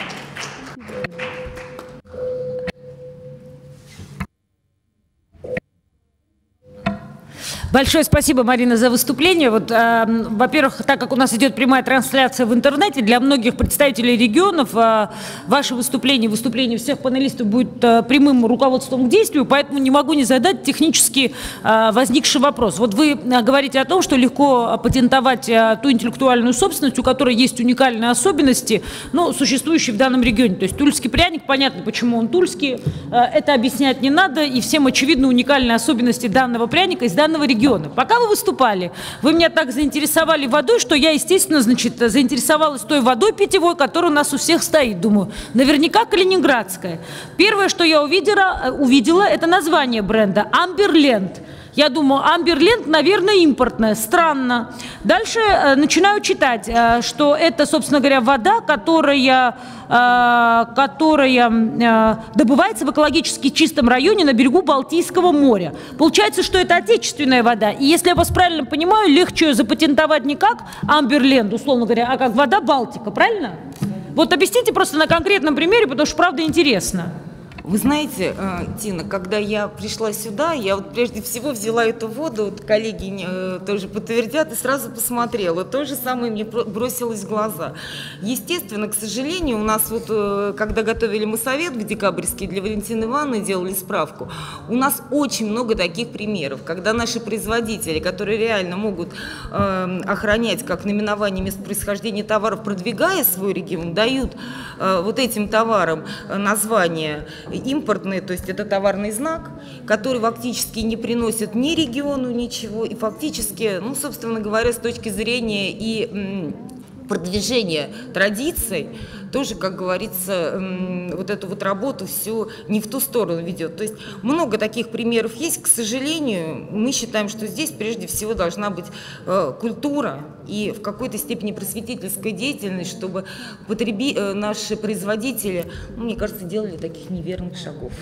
Большое спасибо, Марина, за выступление. Вот, во-первых, так как у нас идет прямая трансляция в интернете, для многих представителей регионов ваше выступление всех панелистов будет прямым руководством к действию, поэтому не могу не задать технически возникший вопрос. Вот вы говорите о том, что легко патентовать ту интеллектуальную собственность, у которой есть уникальные особенности, ну, существующие в данном регионе. То есть тульский пряник, понятно, почему он тульский, это объяснять не надо, и всем очевидны уникальные особенности данного пряника из данного региона. Пока вы выступали, вы меня так заинтересовали водой, что я, естественно, значит, заинтересовалась той водой питьевой, которая у нас у всех стоит. Думаю, наверняка калининградская. Первое, что я увидела, это название бренда «Амберленд». Я думаю, Амберленд, наверное, импортная. Странно. Дальше начинаю читать, что это, собственно говоря, вода, которая добывается в экологически чистом районе на берегу Балтийского моря. Получается, что это отечественная вода. И если я вас правильно понимаю, легче ее запатентовать не как Амберленд, условно говоря, а как вода Балтика, правильно? Вот объясните просто на конкретном примере, потому что, правда, интересно. Вы знаете, Тина, когда я пришла сюда, я вот прежде всего взяла эту воду, вот коллеги тоже подтвердят, и сразу посмотрела. То же самое мне бросилось в глаза. Естественно, к сожалению, у нас вот, когда готовили мы совет в декабрьский для Валентины Ивановны, делали справку, у нас очень много таких примеров, когда наши производители, которые реально могут охранять как наименование мест происхождения товаров, продвигая свой регион, дают вот этим товарам название импортные, то есть это товарный знак, который фактически не приносит ни региону ничего, и фактически, ну, собственно говоря, с точки зрения и продвижения традиций, тоже, как говорится, вот эту вот работу всю не в ту сторону ведет. То есть много таких примеров есть. К сожалению, мы считаем, что здесь прежде всего должна быть культура и в какой-то степени просветительская деятельность, чтобы наши производители, ну, мне кажется, делали таких неверных шагов.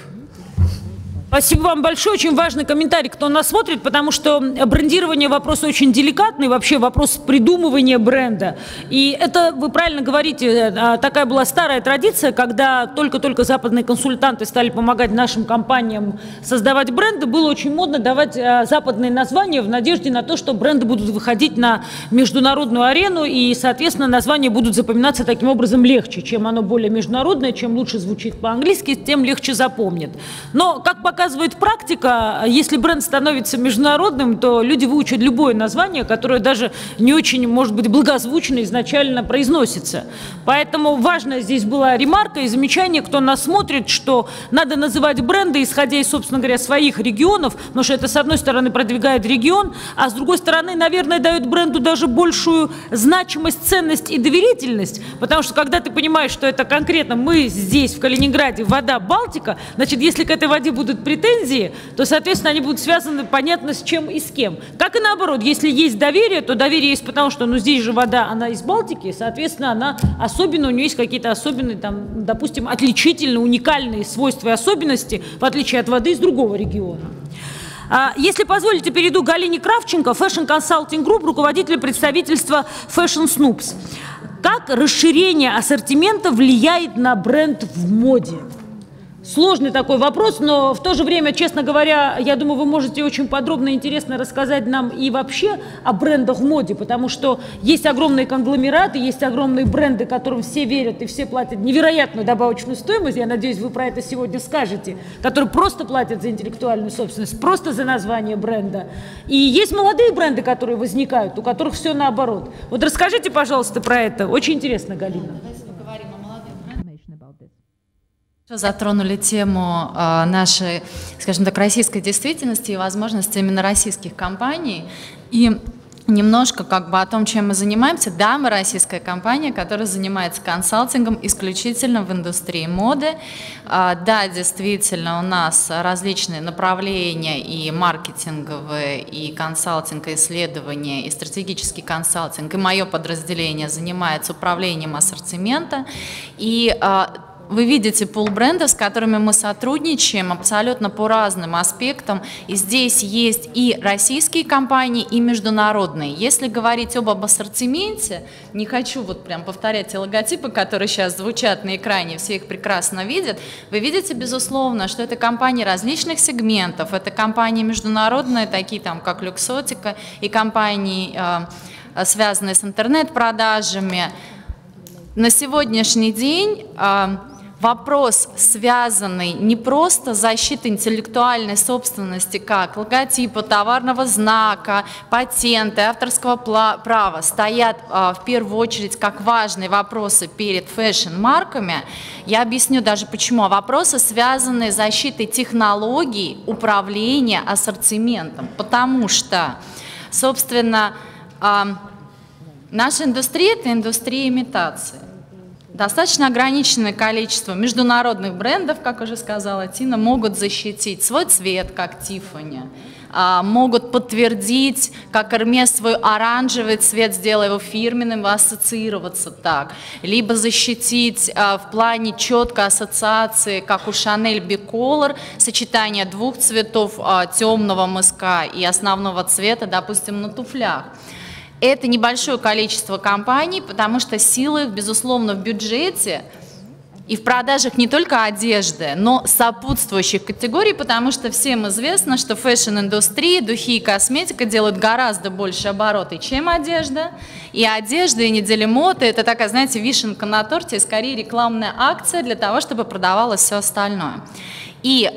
Спасибо вам большое. Очень важный комментарий, кто нас смотрит, потому что брендирование – вопрос очень деликатный, вообще вопрос придумывания бренда. И это, вы правильно говорите, такая была старая традиция, когда только-только западные консультанты стали помогать нашим компаниям создавать бренды, было очень модно давать западные названия в надежде на то, что бренды будут выходить на международную арену, и, соответственно, названия будут запоминаться таким образом легче. Чем оно более международное, чем лучше звучит по-английски, тем легче запомнят. Но, как показывает практика, если бренд становится международным, то люди выучат любое название, которое даже не очень, может быть, благозвучно изначально произносится. Поэтому важная здесь была ремарка и замечание, кто нас смотрит, что надо называть бренды, исходя из, собственно говоря, своих регионов, потому что это, с одной стороны, продвигает регион, а с другой стороны, наверное, дает бренду даже большую значимость, ценность и доверительность, потому что когда ты понимаешь, что это конкретно мы здесь, в Калининграде, вода Балтика, значит, если к этой воде будут претензии, то, соответственно, они будут связаны, понятно, с чем и с кем. Так и наоборот, если есть доверие, то доверие есть потому, что, ну, здесь же вода, она из Балтики, соответственно, она особенно, у нее есть какие-то особенные, там, допустим, отличительные, уникальные свойства и особенности, в отличие от воды из другого региона. Если позволите, перейду к Галине Кравченко, Fashion Consulting Group, руководитель представительства Fashion Snoops. Как расширение ассортимента влияет на бренд в моде? Сложный такой вопрос, но в то же время, честно говоря, я думаю, вы можете очень подробно и интересно рассказать нам и вообще о брендах в моде, потому что есть огромные конгломераты, есть огромные бренды, которым все верят и все платят невероятную добавочную стоимость, я надеюсь, вы про это сегодня скажете, которые просто платят за интеллектуальную собственность, просто за название бренда. И есть молодые бренды, которые возникают, у которых все наоборот. Вот расскажите, пожалуйста, про это. Очень интересно, Галина. Затронули тему нашей, скажем так, российской действительности и возможности именно российских компаний. И немножко как бы о том, чем мы занимаемся. Да, мы российская компания, которая занимается консалтингом исключительно в индустрии моды. Да, действительно, у нас различные направления и маркетинговые, и консалтинг, и исследования, и стратегический консалтинг. И мое подразделение занимается управлением ассортимента. И вы видите пул брендов, с которыми мы сотрудничаем абсолютно по разным аспектам. И здесь есть и российские компании, и международные. Если говорить об ассортименте, не хочу вот прям повторять те логотипы, которые сейчас звучат на экране, все их прекрасно видят. Вы видите, безусловно, что это компании различных сегментов, это компании международные, такие там, как Люксотика, и компании, связанные с интернет-продажами. На сегодняшний день вопрос, связанный не просто с защитой интеллектуальной собственности, как логотипа, товарного знака, патенты, авторского права, стоят в первую очередь как важные вопросы перед фэшн-марками. Я объясню даже почему. Вопросы, связанные с защитой технологий управления ассортиментом, потому что, собственно, наша индустрия – это индустрия имитации. Достаточно ограниченное количество международных брендов, как уже сказала Тина, могут защитить свой цвет, как Тиффани, могут подтвердить, как Hermès, свой оранжевый цвет, сделая его фирменным, ассоциироваться так, либо защитить в плане четкой ассоциации, как у Chanel Bicolor, сочетание двух цветов, темного мыска и основного цвета, допустим, на туфлях. Это небольшое количество компаний, потому что сила их, безусловно, в бюджете и в продажах не только одежды, но сопутствующих категорий, потому что всем известно, что фэшн-индустрия, духи и косметика делают гораздо больше обороты, чем одежда. И одежда, и недели моды – это такая, знаете, вишенка на торте, и скорее рекламная акция для того, чтобы продавалось все остальное. И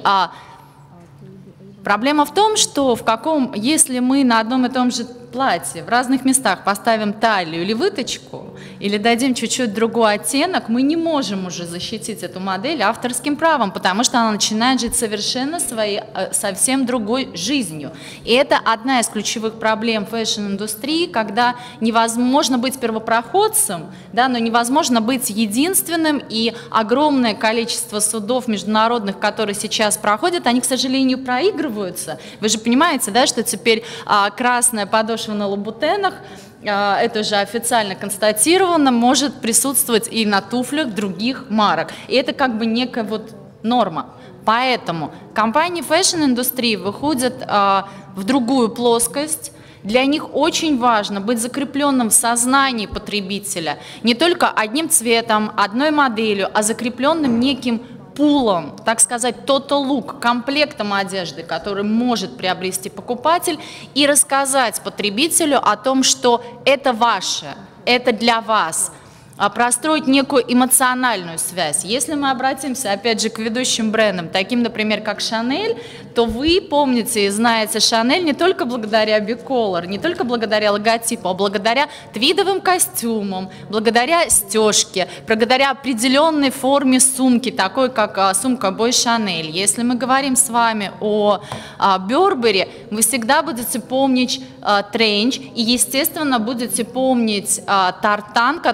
проблема в том, что если мы на одном и том же платье в разных местах поставим талию или выточку, или дадим чуть-чуть другой оттенок, мы не можем уже защитить эту модель авторским правом, потому что она начинает жить совершенно своей, совсем другой жизнью. И это одна из ключевых проблем фэшн-индустрии, когда невозможно быть первопроходцем, да, но невозможно быть единственным, и огромное количество судов международных, которые сейчас проходят, они, к сожалению, проигрываются. Вы же понимаете, да, что теперь красная подошва на лабутенах, это же официально констатировано, может присутствовать и на туфлях других марок. И это как бы некая вот норма. Поэтому компании фэшн-индустрии выходят в другую плоскость. Для них очень важно быть закрепленным в сознании потребителя не только одним цветом, одной моделью, а закрепленным неким пулом, так сказать, total look, комплектом одежды, который может приобрести покупатель, и рассказать потребителю о том, что это ваше, это для вас, простроить некую эмоциональную связь. Если мы обратимся, опять же, к ведущим брендам, таким, например, как Chanel, то вы помните и знаете Chanel не только благодаря Bicolor, не только благодаря логотипу, а благодаря твидовым костюмам, благодаря стежке, благодаря определенной форме сумки, такой как сумка Boy Chanel. Если мы говорим с вами о Burberry, вы всегда будете помнить тренч и, естественно, будете помнить тартан, который специально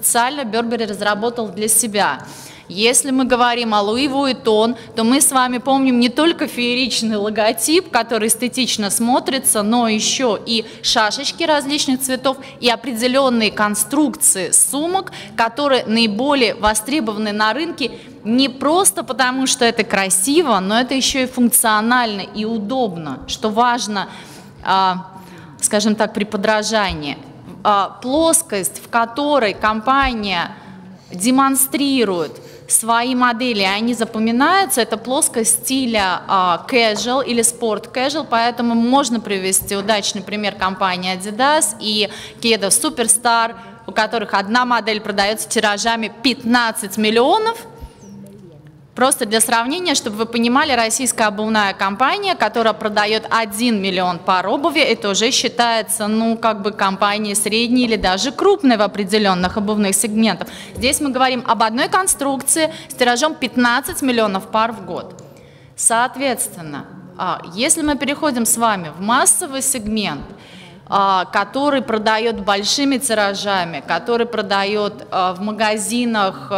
специально Бербери разработал для себя. Если мы говорим о Луи Вуиттон, то мы с вами помним не только фееричный логотип, который эстетично смотрится, но еще и шашечки различных цветов и определенные конструкции сумок, которые наиболее востребованы на рынке не просто потому, что это красиво, но это еще и функционально и удобно, что важно, скажем так, при подражании. Плоскость, в которой компания демонстрирует свои модели, они запоминаются, это плоскость стиля casual или sport casual, поэтому можно привести удачный пример компании Adidas и кедов Superstar, у которых одна модель продается тиражами 15 миллионов. Просто для сравнения, чтобы вы понимали, российская обувная компания, которая продает 1 миллион пар обуви, это уже считается, ну, как бы компанией средней или даже крупной в определенных обувных сегментах. Здесь мы говорим об одной конструкции с тиражом 15 миллионов пар в год. Соответственно, если мы переходим с вами в массовый сегмент, который продает большими тиражами, который продает в магазинах,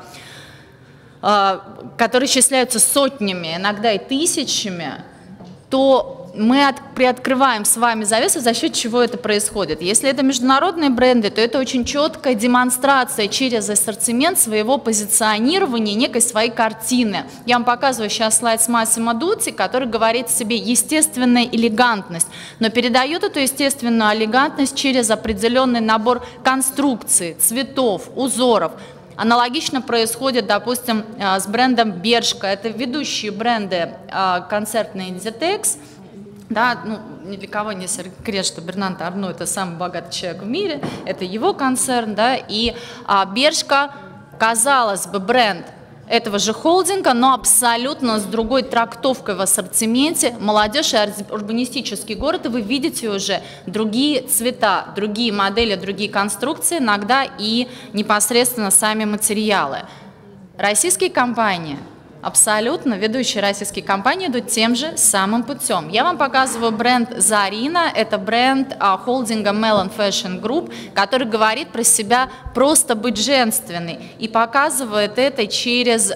которые исчисляются сотнями, иногда и тысячами, то мы приоткрываем с вами завесу, за счет чего это происходит. Если это международные бренды, то это очень четкая демонстрация через ассортимент своего позиционирования, некой своей картины. Я вам показываю сейчас слайд с Массимо Дутти, который говорит себе естественная элегантность, но передает эту естественную элегантность через определенный набор конструкций, цветов, узоров. Аналогично происходит, допустим, с брендом Бершка. Это ведущие бренды концертной Inditex. Да, ну, ни для кого не секрет, что Бернардо Арно – это самый богатый человек в мире, это его концерн, да, и Бершка, казалось бы, бренд этого же холдинга, но абсолютно с другой трактовкой в ассортименте. Молодежь и урбанистический город, и вы видите уже другие цвета, другие модели, другие конструкции, иногда и непосредственно сами материалы. Российские компании, абсолютно ведущие российские компании идут тем же самым путем. Я вам показываю бренд Zarina, это бренд холдинга Melon Fashion Group, который говорит про себя просто быть женственной и показывает это через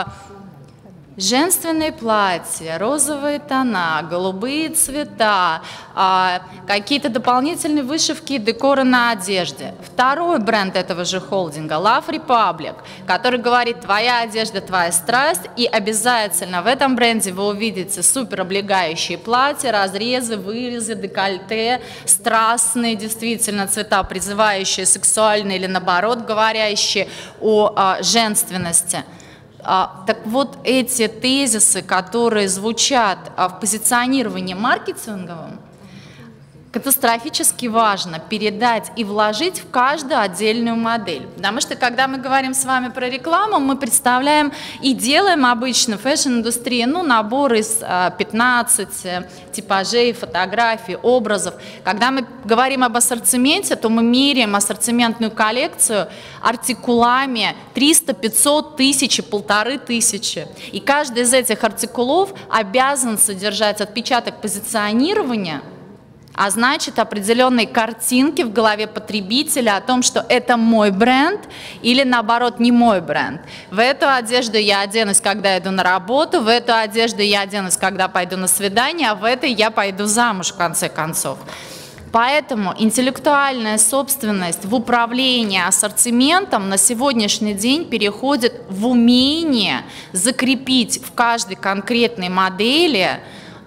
женственные платья, розовые тона, голубые цвета, какие-то дополнительные вышивки и декоры на одежде. Второй бренд этого же холдинга, Love Republic, который говорит: твоя одежда, твоя страсть, и обязательно в этом бренде вы увидите супер облегающие платья, разрезы, вырезы, декольте, страстные действительно цвета, призывающие сексуальные или наоборот говорящие о женственности. Так вот, эти тезисы, которые звучат в позиционировании маркетинговом, катастрофически важно передать и вложить в каждую отдельную модель. Потому что, когда мы говорим с вами про рекламу, мы представляем и делаем обычно в фэшн-индустрии, ну, набор из 15 типажей, фотографий, образов. Когда мы говорим об ассортименте, то мы меряем ассортиментную коллекцию артикулами 300, 500, 1000, 1500. И каждый из этих артикулов обязан содержать отпечаток позиционирования, а значит, определенные картинки в голове потребителя о том, что это мой бренд или, наоборот, не мой бренд. В эту одежду я оденусь, когда иду на работу, в эту одежду я оденусь, когда пойду на свидание, а в этой я пойду замуж, в конце концов. Поэтому интеллектуальная собственность в управлении ассортиментом на сегодняшний день переходит в умение закрепить в каждой конкретной модели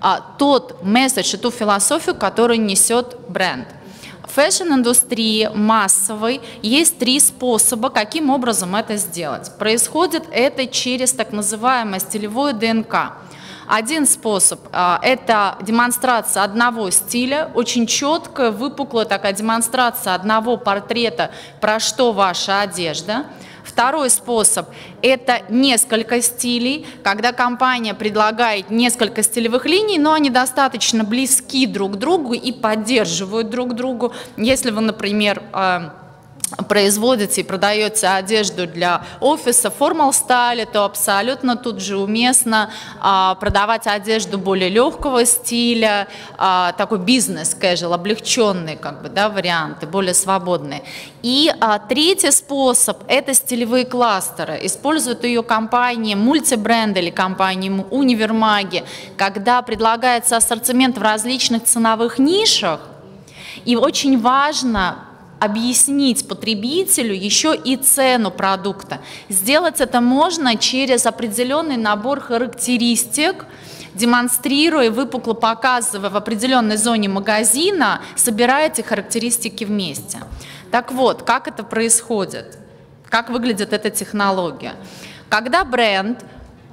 тот месседж и ту философию, которую несет бренд. В фэшн-индустрии массовой есть 3 способа, каким образом это сделать. Происходит это через так называемое стилевое ДНК. Один способ – это демонстрация одного стиля, очень четкая, выпуклая такая демонстрация одного портрета, про что ваша одежда. Второй способ – это несколько стилей, когда компания предлагает несколько стилевых линий, но они достаточно близки друг к другу и поддерживают друг друга. Если вы, например, производите и продаете одежду для офиса formal style, то абсолютно тут же уместно продавать одежду более легкого стиля, такой бизнес casual, облегченные варианты, более свободные. И третий способ – это стилевые кластеры. Используют ее компании мультибренды или компании универмаги, когда предлагается ассортимент в различных ценовых нишах. И очень важно объяснить потребителю еще и цену продукта. Сделать это можно через определенный набор характеристик, демонстрируя, выпукло показывая в определенной зоне магазина, собирая эти характеристики вместе. Так вот, как это происходит? Как выглядит эта технология? Когда бренд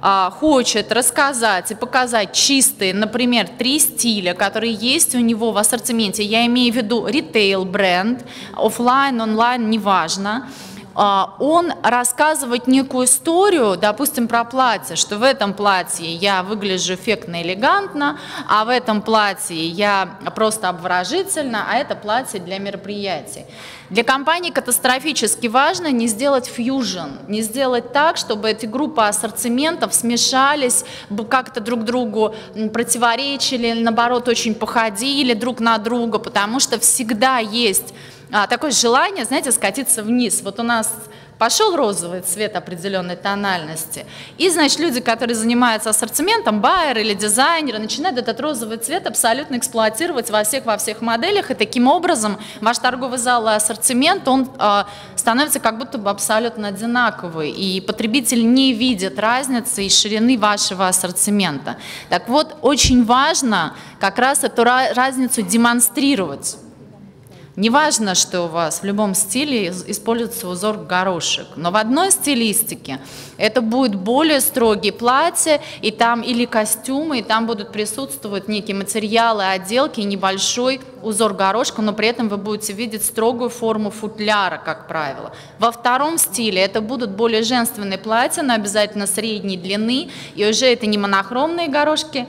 хочет рассказать и показать чистые, например, 3 стиля, которые есть у него в ассортименте, я имею в виду ритейл-бренд, офлайн, онлайн, неважно, он рассказывает некую историю, допустим, про платье, что в этом платье я выгляжу эффектно, элегантно, а в этом платье я просто обворожительно, а это платье для мероприятий. Для компании катастрофически важно не сделать фьюжн, не сделать так, чтобы эти группы ассортиментов смешались, как-то друг другу противоречили, или наоборот очень походили друг на друга, потому что всегда есть такое желание, знаете, скатиться вниз. Вот у нас пошел розовый цвет определенной тональности, и, значит, люди, которые занимаются ассортиментом, байеры или дизайнеры, начинают этот розовый цвет абсолютно эксплуатировать во всех моделях, и таким образом ваш торговый зал и ассортимент, он становится как будто бы абсолютно одинаковый, и потребитель не видит разницы и ширины вашего ассортимента. Так вот, очень важно как раз эту разницу демонстрировать. Неважно, что у вас в любом стиле используется узор горошек, но в одной стилистике это будет более строгие платья и там, или костюмы, и там будут присутствовать некие материалы, отделки, небольшой узор горошка, но при этом вы будете видеть строгую форму футляра, как правило. Во втором стиле это будут более женственные платья, но обязательно средней длины, и уже это не монохромные горошки,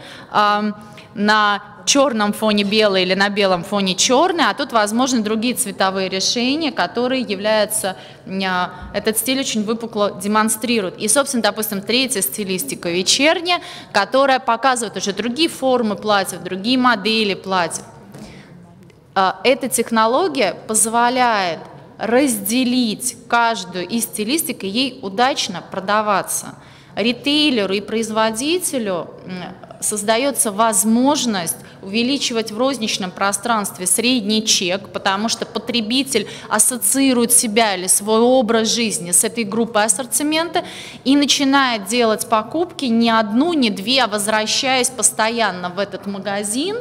на черном фоне белый или на белом фоне черный, а тут возможны другие цветовые решения, которые являются, этот стиль очень выпукло демонстрирует. И, собственно, допустим, третья стилистика вечерняя, которая показывает уже другие формы платьев, другие модели платьев. Эта технология позволяет разделить каждую из стилистик и ей удачно продаваться. Ритейлеру и производителю создается возможность увеличивать в розничном пространстве средний чек, потому что потребитель ассоциирует себя или свой образ жизни с этой группой ассортимента и начинает делать покупки не одну, не две, а возвращаясь постоянно в этот магазин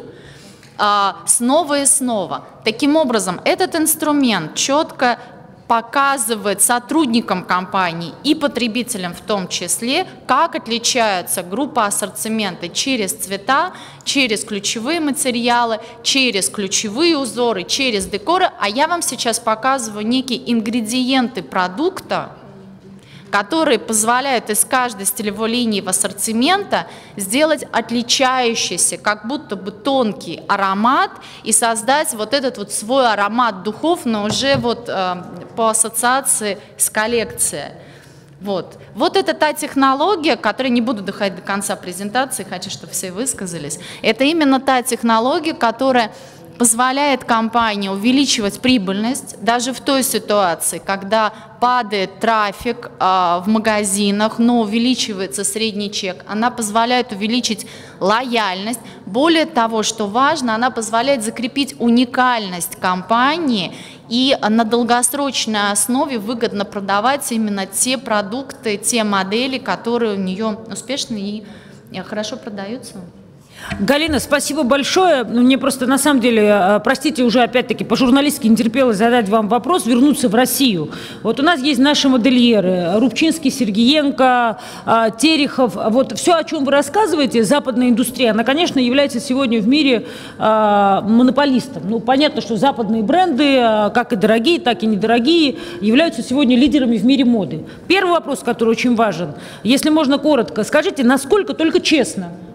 снова и снова. Таким образом, этот инструмент четко показывает сотрудникам компании и потребителям в том числе, как отличается группа ассортимента через цвета, через ключевые материалы, через ключевые узоры, через декоры. А я вам сейчас показываю некие ингредиенты продукта, которые позволяют из каждой стилевой линии в ассортимента сделать отличающийся, как будто бы тонкий аромат и создать вот этот вот свой аромат духов, но уже вот по ассоциации с коллекцией. Вот это та технология, которой не буду доходить до конца презентации, хочу, чтобы все высказались. Это именно та технология, которая позволяет компании увеличивать прибыльность даже в той ситуации, когда падает трафик в магазинах, но увеличивается средний чек. Она позволяет увеличить лояльность. Более того, что важно, она позволяет закрепить уникальность компании и на долгосрочной основе выгодно продавать именно те продукты, те модели, которые у нее успешны и хорошо продаются. Галина, спасибо большое. Мне просто, на самом деле, простите, уже опять-таки по-журналистски не терпелось задать вам вопрос, вернуться в Россию. Вот у нас есть наши модельеры, Рубчинский, Сергеенко, Терехов. Вот все, о чем вы рассказываете, западная индустрия, она, конечно, является сегодня в мире монополистом. Ну, понятно, что западные бренды, как и дорогие, так и недорогие, являются сегодня лидерами в мире моды. Первый вопрос, который очень важен, если можно коротко, скажите, насколько, только честно,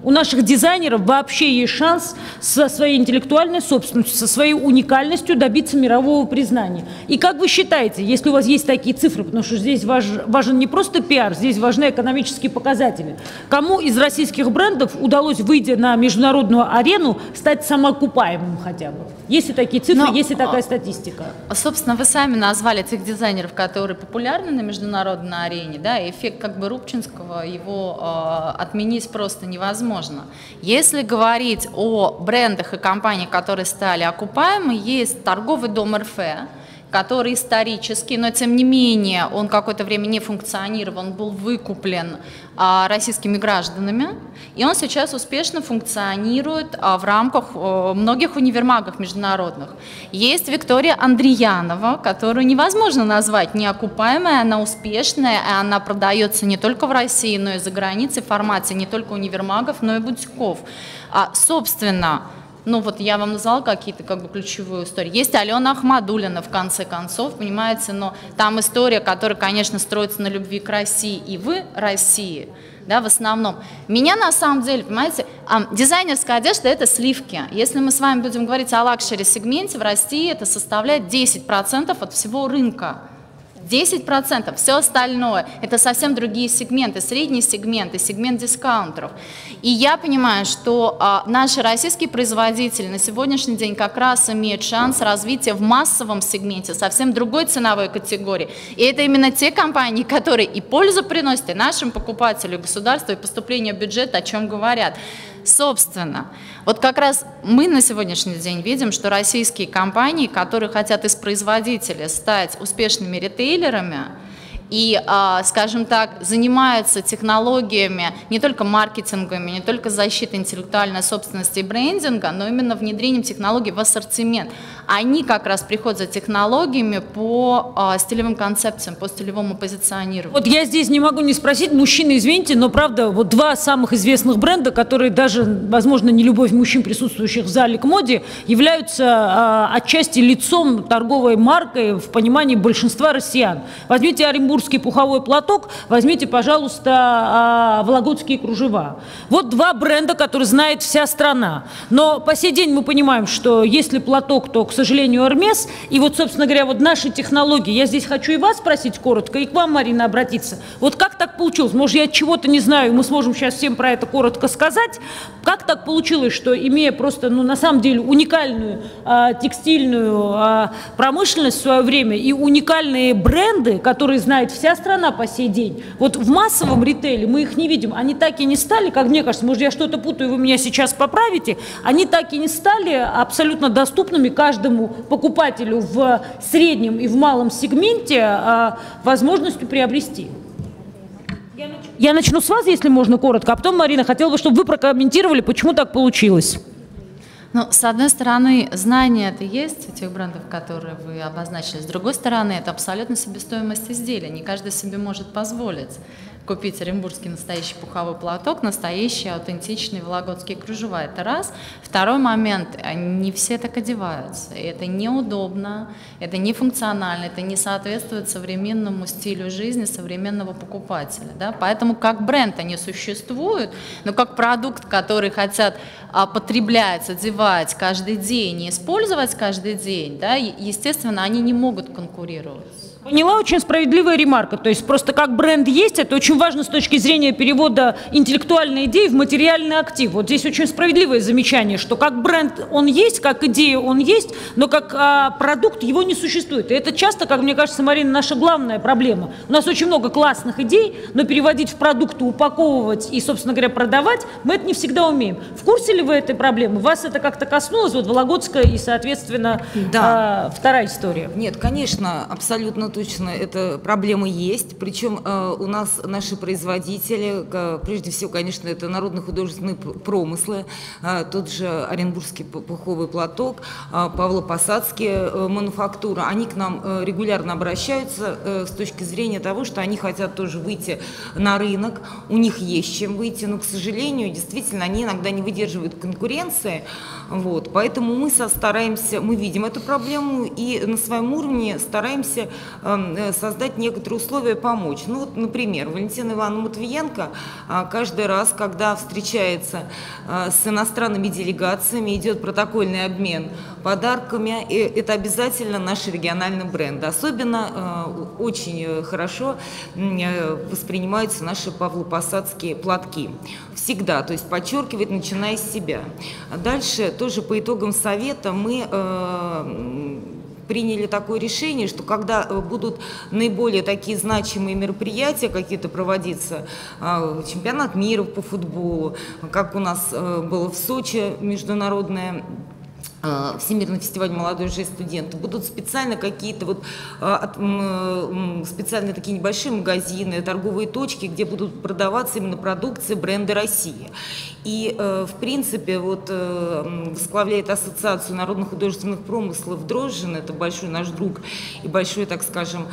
у наших дизайнеров вообще есть шанс со своей интеллектуальной собственностью, со своей уникальностью добиться мирового признания. И как вы считаете, если у вас есть такие цифры, потому что здесь важен не просто пиар, здесь важны экономические показатели, кому из российских брендов удалось, выйдя на международную арену, стать самоокупаемым хотя бы? Есть ли такие цифры, есть ли такая статистика? Собственно, вы сами назвали тех дизайнеров, которые популярны на международной арене, да, и эффект как бы Рубчинского, его отменить просто невозможно. Если говорить о брендах и компаниях, которые стали окупаемы, есть торговый дом РФ, который исторический, но тем не менее он какое-то время не функционировал, он был выкуплен российскими гражданами, и он сейчас успешно функционирует в рамках многих универмагов международных. Есть Виктория Андреянова, которую невозможно назвать неокупаемой, она успешная, и она продается не только в России, но и за границей в формате не только универмагов, но и бутиков. Собственно, ну вот я вам назвала какие-то как бы ключевые истории. Есть Алена Ахмадуллина, в конце концов, понимаете, но там история, которая, конечно, строится на любви к России и в России, да, в основном. Меня на самом деле, понимаете, дизайнерская одежда – это сливки. Если мы с вами будем говорить о лакшери-сегменте, в России это составляет 10% от всего рынка. 10%, все остальное – это совсем другие сегменты, средний сегмент и сегмент дискаунтеров. И я понимаю, что наши российские производители на сегодняшний день как раз имеют шанс развития в массовом сегменте, совсем другой ценовой категории. И это именно те компании, которые и пользу приносят и нашим покупателям, и государству, и поступлению в бюджет, о чем говорят. Собственно, вот как раз мы на сегодняшний день видим, что российские компании, которые хотят из производителя стать успешными ритейлерами и, скажем так, занимаются технологиями не только маркетингами, не только защитой интеллектуальной собственности и брендинга, но именно внедрением технологий в ассортимент. Они как раз приходят за технологиями по стилевым концепциям, по стилевому позиционированию. Вот я здесь не могу не спросить, мужчины, извините, но правда, вот два самых известных бренда, которые даже, возможно, не любовь мужчин, присутствующих в зале к моде, являются отчасти лицом торговой маркой в понимании большинства россиян. Возьмите оренбургский пуховой платок, возьмите, пожалуйста, вологодские кружева. Вот два бренда, которые знает вся страна. Но по сей день мы понимаем, что если платок, то, к сожалению, Hermes. И вот, собственно говоря, вот наши технологии. Я здесь хочу и вас спросить коротко, и к вам, Марина, обратиться. Вот как так получилось? Может, я чего-то не знаю, мы сможем сейчас всем про это коротко сказать. Как так получилось, что, имея просто, ну, на самом деле, уникальную текстильную промышленность в свое время и уникальные бренды, которые знает вся страна по сей день, вот в массовом ритейле мы их не видим. Они так и не стали, как мне кажется, может, я что-то путаю, вы меня сейчас поправите, они так и не стали абсолютно доступными каждому покупателю в среднем и в малом сегменте возможностью приобрести. Я начну с вас, если можно, коротко, а потом, Марина, хотела бы, чтобы вы прокомментировали, почему так получилось. Ну, с одной стороны, знание это есть у тех брендов, которые вы обозначили. С другой стороны, это абсолютно себестоимость изделия. Не каждый себе может позволить купить оренбургский настоящий пуховой платок, настоящие аутентичные вологодские кружева. Это раз. Второй момент. Не все так одеваются. Это неудобно, это не функционально, это не соответствует современному стилю жизни современного покупателя. Да? Поэтому как бренд они существуют, но как продукт, который хотят потреблять, одевать каждый день и использовать каждый день, да, естественно, они не могут конкурировать. Поняла, очень справедливая ремарка. То есть просто как бренд есть, это очень важно с точки зрения перевода интеллектуальной идеи в материальный актив. Вот здесь очень справедливое замечание, что как бренд он есть, как идея он есть, но как продукт его не существует. И это часто, как мне кажется, Марина, наша главная проблема. У нас очень много классных идей, но переводить в продукты, упаковывать и, собственно говоря, продавать мы это не всегда умеем. В курсе ли вы этой проблемы? Вас это как-то коснулось, вот Вологодская и, соответственно, да. Вторая история? Нет, конечно, абсолютно точно, эта проблема есть, причем у нас наши производители, прежде всего, конечно, это народно-художественные промыслы, тот же оренбургский пуховый платок, Павлопосадские мануфактуры, они к нам регулярно обращаются с точки зрения того, что они хотят тоже выйти на рынок, у них есть чем выйти, но, к сожалению, действительно, они иногда не выдерживают конкуренции, вот, поэтому мы стараемся, мы видим эту проблему и на своем уровне стараемся создать некоторые условия, помочь. Ну вот, например, Валентина Ивановна Матвиенко каждый раз, когда встречается с иностранными делегациями, идет протокольный обмен подарками, и это обязательно наши региональные бренды. Особенно очень хорошо воспринимаются наши павлопосадские платки. Всегда, то есть подчеркивает, начиная с себя. Дальше тоже по итогам совета мы приняли такое решение, что когда будут наиболее такие значимые мероприятия какие-то проводиться, чемпионат мира по футболу, как у нас было в Сочи международное Всемирный фестиваль молодежи и студентов, будут специально какие-то вот специальные такие небольшие магазины, торговые точки, где будут продаваться именно продукции бренда России. И, в принципе, вот возглавляет Ассоциацию народных художественных промыслов Дрожжин, это большой наш друг и большой, так скажем,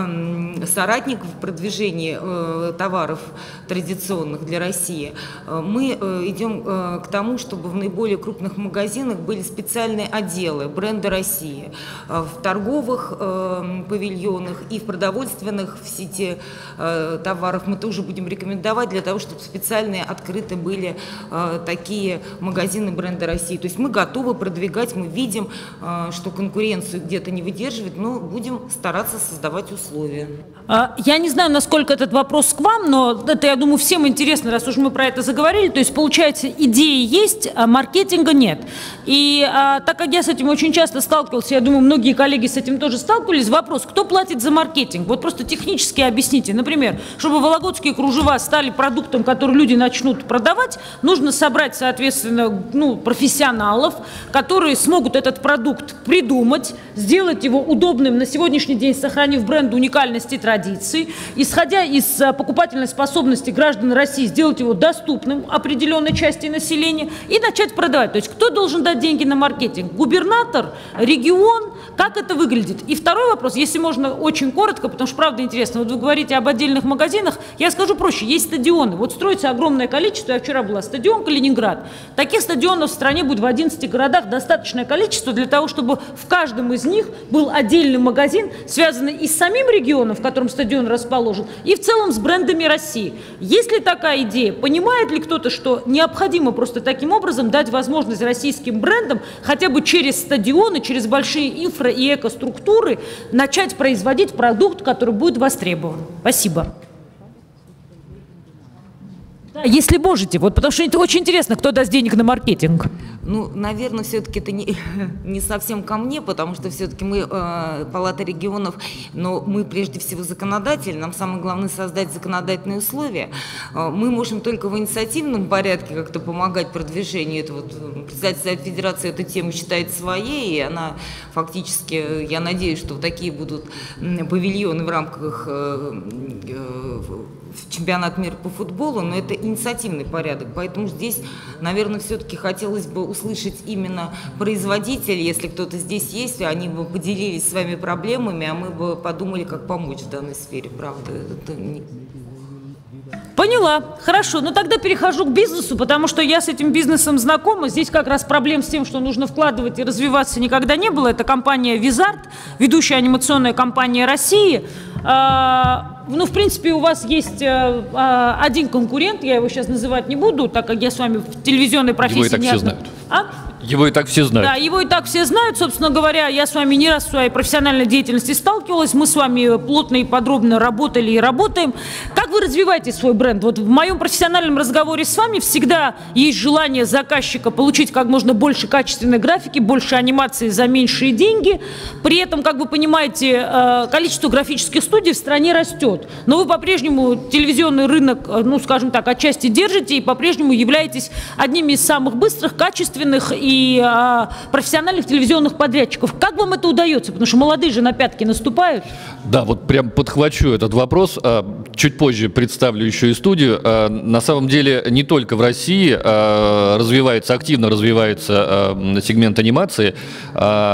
соратник в продвижении товаров традиционных для России. Мы идем к тому, чтобы в наиболее крупных магазинах были специальные отделы бренда России в торговых павильонах и в продовольственных в сети товаров. Мы тоже будем рекомендовать для того, чтобы специальные открыты были такие магазины бренда России. То есть мы готовы продвигать, мы видим, что конкуренцию где-то не выдерживает, но будем стараться создавать условия. Я не знаю, насколько этот вопрос к вам, но это, я думаю, всем интересно, раз уж мы про это заговорили. То есть, получается, идеи есть, а маркетинга нет. И так как я с этим очень часто сталкивался, я думаю, многие коллеги с этим тоже сталкивались, вопрос, кто платит за маркетинг? Вот просто технически объясните. Например, чтобы вологодские кружева стали продуктом, который люди начнут продавать, нужно собрать, соответственно, профессионалов, которые смогут этот продукт придумать, сделать его удобным на сегодняшний день, сохранив бренд уникальности и традиции, исходя из покупательной способности граждан России, сделать его доступным определенной части населения и начать продавать. То есть кто должен дать деньги на маркетинг? Губернатор, регион? Как это выглядит? И второй вопрос, если можно очень коротко, потому что правда интересно. Вот вы говорите об отдельных магазинах, я скажу проще, есть стадионы. Вот строится огромное количество, я вчера была, стадион Калининград. Таких стадионов в стране будет в 11 городах достаточное количество для того, чтобы в каждом из них был отдельный магазин, связанный и с самим регионом, в котором стадион расположен, и в целом с брендами России. Есть ли такая идея? Понимает ли кто-то, что необходимо просто таким образом дать возможность российским брендам хотя бы через стадионы, через большие инфра- и экоструктуры начать производить продукт, который будет востребован? Спасибо. Да, если можете, вот, потому что это очень интересно, кто даст денег на маркетинг. Ну, наверное, все-таки это не совсем ко мне, потому что все-таки мы Палата регионов, но мы прежде всего законодатель, нам самое главное создать законодательные условия. Мы можем только в инициативном порядке как-то помогать продвижению. Это вот председатель Совета Федерации эту тему считает своей, и она фактически, я надеюсь, что такие будут павильоны в рамках чемпионат мира по футболу, но это инициативный порядок, поэтому здесь, наверное, все-таки хотелось бы услышать именно производителей, если кто-то здесь есть, они бы поделились своими проблемами, а мы бы подумали, как помочь в данной сфере, правда. Это не... Поняла. Хорошо. Ну тогда перехожу к бизнесу, потому что я с этим бизнесом знакома. Здесь как раз проблем с тем, что нужно вкладывать и развиваться, никогда не было. Это компания Визарт, ведущая анимационная компания России. Ну, в принципе, у вас есть один конкурент, я его сейчас называть не буду, так как я с вами в телевизионной профессии... Его и так все знают. Его и так все знают. Да, его и так все знают. Собственно говоря, я с вами не раз в своей профессиональной деятельности сталкивалась. Мы с вами плотно и подробно работали и работаем. Как вы развиваете свой бренд? Вот в моем профессиональном разговоре с вами всегда есть желание заказчика получить как можно больше качественной графики, больше анимации за меньшие деньги. При этом, как вы понимаете, количество графических студий в стране растет. Но вы по-прежнему телевизионный рынок, ну, скажем так, отчасти держите и по-прежнему являетесь одним из самых быстрых, качественных и профессиональных телевизионных подрядчиков. Как вам это удается? Потому что молодые же на пятки наступают. Да, вот прям подхвачу этот вопрос. Чуть позже представлю еще и студию. На самом деле не только в России активно развивается сегмент анимации.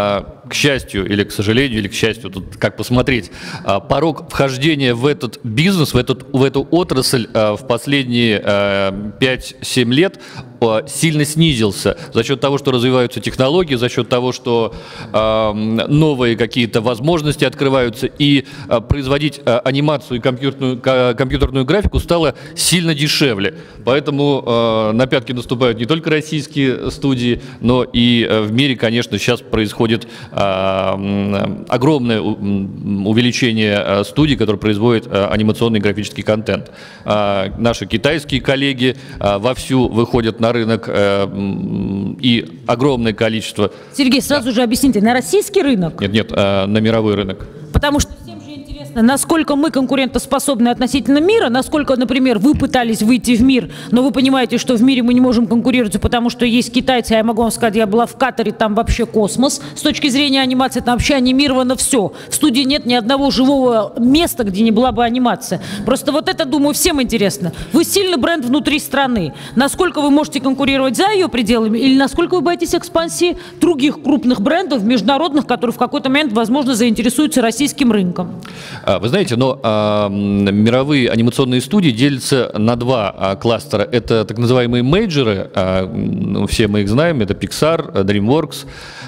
к счастью или к сожалению, или к счастью, тут как посмотреть, порог вхождения в этот бизнес, в эту отрасль в последние 5-7 лет сильно снизился за счет того, что развиваются технологии, за счет того, что новые какие-то возможности открываются, и производить анимацию и компьютерную графику стало сильно дешевле. Поэтому на пятки наступают не только российские студии, но и в мире, конечно, сейчас происходит огромное увеличение студий, которые производят анимационный и графический контент. Наши китайские коллеги вовсю выходят на рынок, и огромное количество... Сергей, сразу же объясните, на российский рынок? Нет, на мировой рынок. Потому что всем же интересно, насколько мы конкурентоспособны относительно мира, насколько, например, вы пытались выйти в мир, но вы понимаете, что в мире мы не можем конкурировать, потому что есть китайцы, а я могу вам сказать, я была в Катаре, там вообще космос. С точки зрения анимации, там вообще анимировано все. В студии нет ни одного живого места, где не была бы анимация. Просто вот это, думаю, всем интересно. Вы сильный бренд внутри страны. Насколько вы можете конкурировать за ее пределами, или насколько вы боитесь экспансии других крупных брендов, международных, которые в какой-то момент, возможно, заинтересуются российским рынком? Вы знаете, но мировые анимационные студии делятся на два кластера. Это так называемые мейджоры, все мы их знаем, это Pixar, DreamWorks,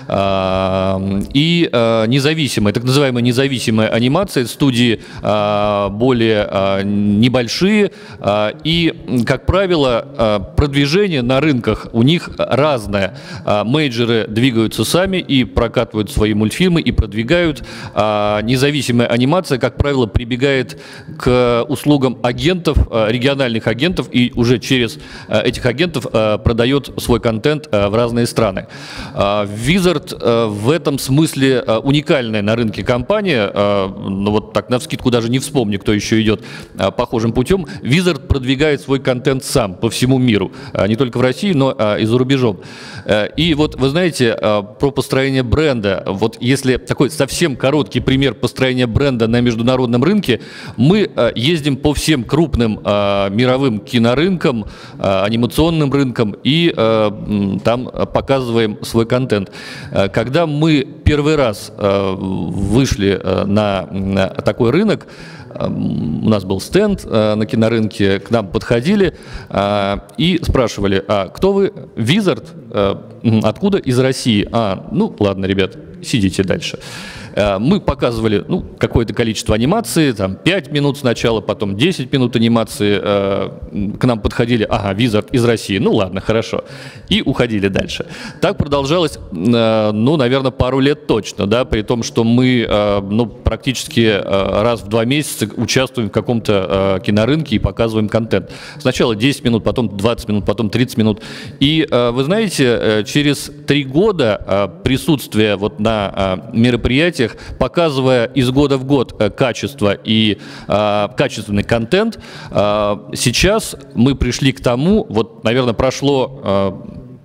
и независимая, так называемая независимая анимация, студии более небольшие, и, как правило, продвижение на рынках у них разное. Мейджоры двигаются сами и прокатывают свои мультфильмы и продвигают. Независимая анимация, как правило, прибегает к услугам агентов, региональных агентов, и уже через этих агентов продает свой контент в разные страны. Wizard в этом смысле уникальная на рынке компания, ну вот так навскидку даже не вспомню, кто еще идет похожим путем. Wizard продвигает свой контент сам по всему миру, не только в России, но и за рубежом. И вот вы знаете, про построение бренда, вот если такой совсем короткий пример построения бренда на международном рынке, мы ездим по всем крупным мировым кинорынкам, анимационным рынкам, и там показываем свой контент. Когда мы первый раз вышли на такой рынок, у нас был стенд на кинорынке, к нам подходили и спрашивали: а кто вы? Wizard? Откуда? Из России. Ну ладно, ребят, сидите дальше. Мы показывали какое-то количество анимации, там 5 минут сначала, потом 10 минут анимации. К нам подходили: ага, Wizard из России, ну ладно, хорошо. И уходили дальше. Так продолжалось, наверное, пару лет точно, да, при том, что мы практически раз в 2 месяца участвуем в каком-то кинорынке и показываем контент. Сначала 10 минут, потом 20 минут, потом 30 минут. И вы знаете, через 3 года присутствия вот на мероприятиях, показывая из года в год качество и качественный контент, сейчас мы пришли к тому, вот, наверное, прошло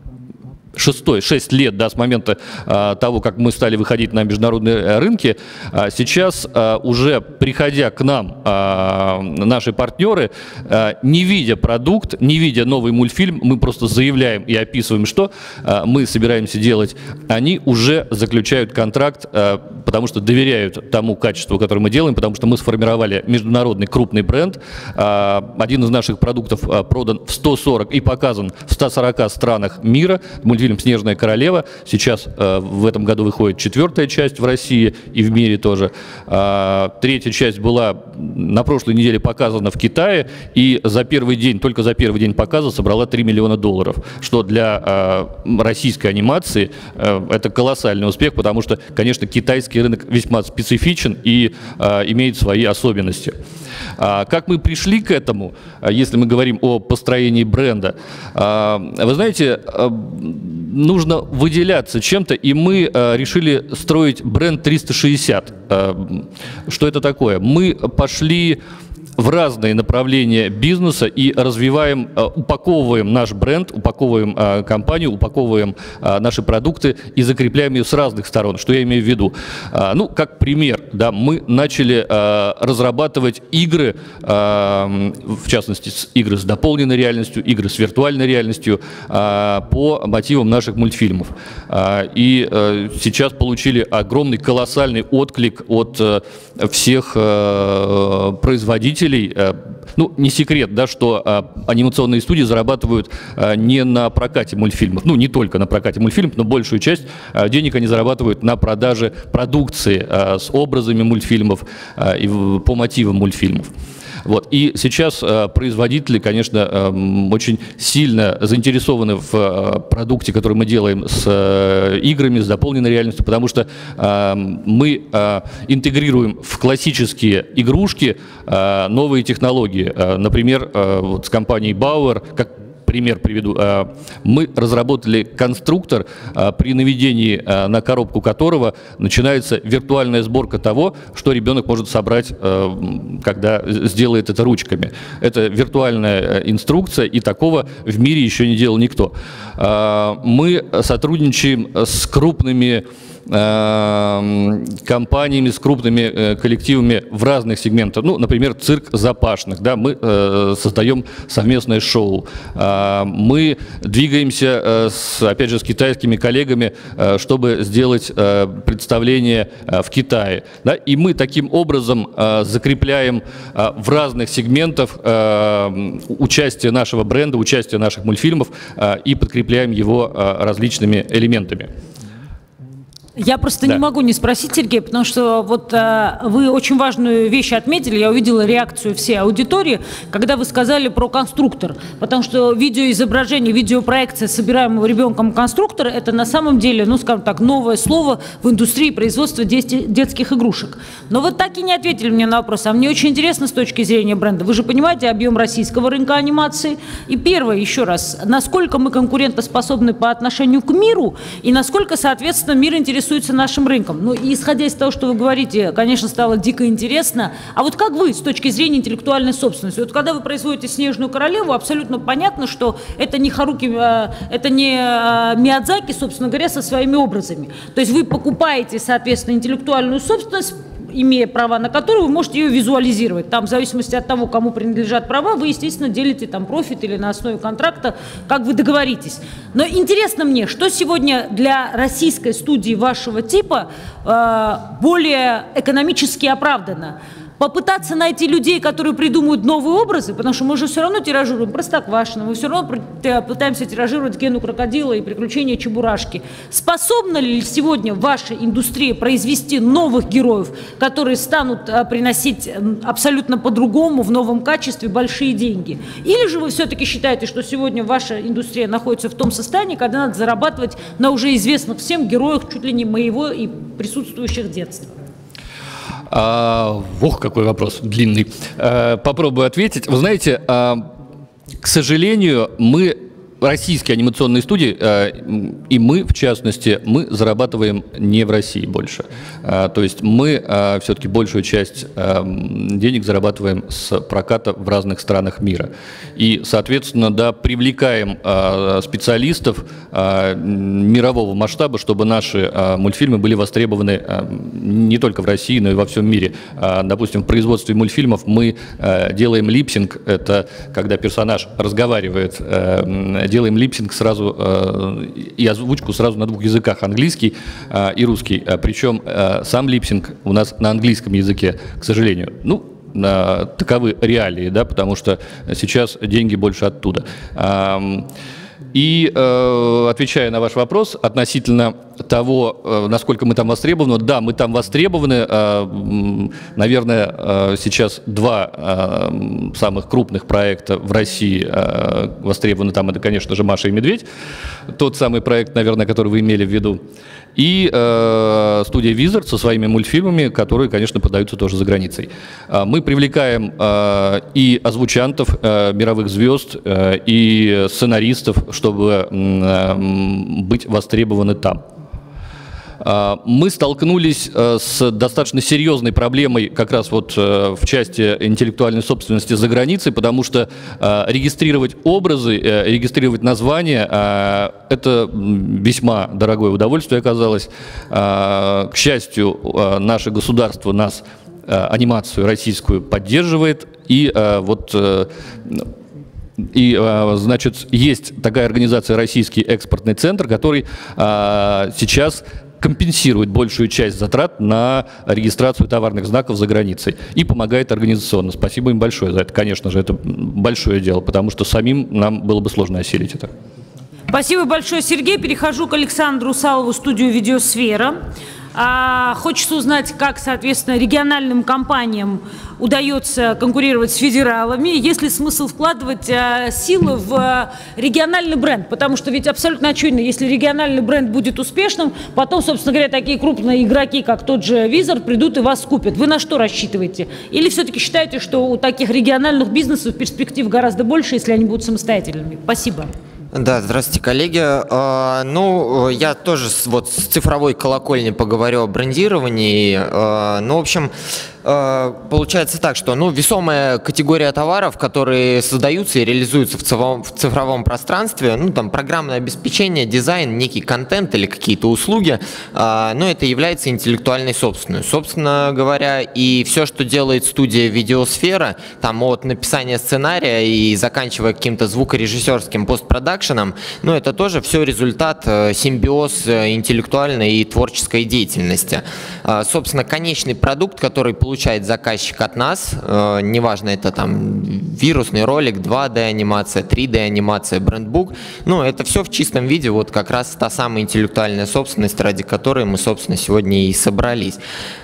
6 лет, да, с момента того, как мы стали выходить на международные рынки. Сейчас, уже приходя к нам, наши партнеры, не видя продукт, не видя новый мультфильм, мы просто заявляем и описываем, что мы собираемся делать. Они уже заключают контракт, потому что доверяют тому качеству, которое мы делаем, потому что мы сформировали международный крупный бренд. Один из наших продуктов продан в 140 и показан в 140 странах мира. Мультфильм «Снежная королева». Сейчас в этом году выходит 4-я часть в России и в мире тоже. 3-я часть была на прошлой неделе показана в Китае, и за первый день, только за первый день показа собрала $3 миллиона, что для российской анимации это колоссальный успех, потому что, конечно, китайский рынок весьма специфичен и имеет свои особенности. Как мы пришли к этому, если мы говорим о построении бренда? Вы знаете, нужно выделяться чем-то, и мы решили строить бренд 360. Что это такое? Мы пошли в разные направления бизнеса и развиваем, упаковываем наш бренд, упаковываем компанию, упаковываем наши продукты и закрепляем ее с разных сторон. Что я имею в виду? Ну, как пример, да, мы начали разрабатывать игры, в частности, игры с дополненной реальностью, игры с виртуальной реальностью по мотивам наших мультфильмов. И сейчас получили огромный, колоссальный отклик от всех производителей. Ну, не секрет, да, что анимационные студии зарабатывают не на прокате мультфильмов, ну, не только на прокате мультфильмов, но большую часть денег они зарабатывают на продаже продукции с образами мультфильмов и по мотивам мультфильмов. Вот. И сейчас производители, конечно, очень сильно заинтересованы в продукте, который мы делаем с играми, с дополненной реальностью, потому что мы интегрируем в классические игрушки новые технологии. Например, вот с компанией Bauer, как пример приведу, мы разработали конструктор, при наведении на коробку которого начинается виртуальная сборка того, что ребенок может собрать, когда сделает это ручками. Это виртуальная инструкция, и такого в мире еще не делал никто. Мы сотрудничаем с крупными компаниями, с крупными коллективами в разных сегментах. Ну, например, цирк Запашных. Да, мы создаем совместное шоу. Мы двигаемся, опять же, с китайскими коллегами, чтобы сделать представление в Китае. Да, и мы таким образом закрепляем в разных сегментах участие нашего бренда, участие наших мультфильмов и подкрепляем его различными элементами. Я просто не могу не спросить, Сергей, потому что вот вы очень важную вещь отметили, я увидела реакцию всей аудитории, когда вы сказали про конструктор, потому что видеоизображение, видеопроекция собираемого ребенком конструктора, это на самом деле, ну, скажем так, новое слово в индустрии производства детских игрушек. Но вы так и не ответили мне на вопрос, а мне очень интересно с точки зрения бренда, вы же понимаете объем российского рынка анимации, и первое, еще раз, насколько мы конкурентоспособны по отношению к миру, и насколько, соответственно, мир интересуется нашим рынком. Ну, и исходя из того, что вы говорите, конечно, стало дико интересно. А вот как вы с точки зрения интеллектуальной собственности? Вот когда вы производите «Снежную королеву», абсолютно понятно, что это не Харуки, это не Миядзаки, собственно говоря, со своими образами. То есть вы покупаете, соответственно, интеллектуальную собственность, имея права на которую, вы можете ее визуализировать. Там, в зависимости от того, кому принадлежат права, вы, естественно, делите там профит или на основе контракта, как вы договоритесь. Но интересно мне, что сегодня для российской студии вашего типа более экономически оправдано? Попытаться найти людей, которые придумают новые образы, потому что мы же все равно тиражируем Простоквашино, мы все равно пытаемся тиражировать Гену Крокодила и приключения Чебурашки. Способна ли сегодня ваша индустрия произвести новых героев, которые станут приносить абсолютно по-другому, в новом качестве большие деньги? Или же вы все-таки считаете, что сегодня ваша индустрия находится в том состоянии, когда надо зарабатывать на уже известных всем героях чуть ли не моего и присутствующих детства? Ох, какой вопрос длинный. Попробую ответить. Вы знаете, к сожалению, мы, российские анимационные студии, и мы, в частности, мы зарабатываем не в России больше. То есть мы все-таки большую часть денег зарабатываем с проката в разных странах мира. И, соответственно, да, привлекаем специалистов мирового масштаба, чтобы наши мультфильмы были востребованы не только в России, но и во всем мире. Допустим, в производстве мультфильмов мы делаем липсинг, это когда персонаж разговаривает, делаем липсинг сразу и озвучку сразу на двух языках, английский и русский. Причем сам липсинг у нас на английском языке, к сожалению. Ну, таковы реалии, да, потому что сейчас деньги больше оттуда. И отвечая на ваш вопрос относительно того, насколько мы там востребованы, да, мы там востребованы. Наверное, сейчас два самых крупных проекта в России востребованы. Там это, конечно же, «Маша и медведь», тот самый проект, наверное, который вы имели в виду. И студия Wizard со своими мультфильмами, которые, конечно, продаются тоже за границей. Мы привлекаем и озвучантов, мировых звезд, и сценаристов, чтобы быть востребованы там. Мы столкнулись с достаточно серьезной проблемой как раз вот в части интеллектуальной собственности за границей, потому что регистрировать образы, регистрировать названия – это весьма дорогое удовольствие оказалось. К счастью, наше государство нас, анимацию российскую, поддерживает, значит, есть такая организация «Российский экспортный центр», который сейчас компенсирует большую часть затрат на регистрацию товарных знаков за границей и помогает организационно. Спасибо им большое за это. Конечно же, это большое дело, потому что самим нам было бы сложно осилить это. Спасибо большое, Сергей. Перехожу к Александру Салову, студию «Видеосфера». Хочется узнать, как, соответственно, региональным компаниям удается конкурировать с федералами, есть ли смысл вкладывать силы в региональный бренд, потому что ведь абсолютно очевидно, если региональный бренд будет успешным, потом, собственно говоря, такие крупные игроки, как тот же Wizard, придут и вас купят. Вы на что рассчитываете? Или все-таки считаете, что у таких региональных бизнесов перспектив гораздо больше, если они будут самостоятельными? Спасибо. Да, здравствуйте, коллеги. Я тоже вот с цифровой колокольни поговорю о брендировании. В общем, получается так, что весомая категория товаров, которые создаются и реализуются в цифровом пространстве, там программное обеспечение, дизайн, некий контент или какие-то услуги, это является интеллектуальной собственностью. Собственно говоря, и все, что делает студия «Видеосфера», там от написания сценария и заканчивая каким-то звукорежиссерским постпродакшеном, это тоже все результат симбиоз интеллектуальной и творческой деятельности. Собственно, конечный продукт, который получает заказчик от нас, неважно, это там вирусный ролик, 2D-анимация, 3D-анимация, брендбук, это все в чистом виде, вот как раз та самая интеллектуальная собственность, ради которой мы, собственно, сегодня и собрались.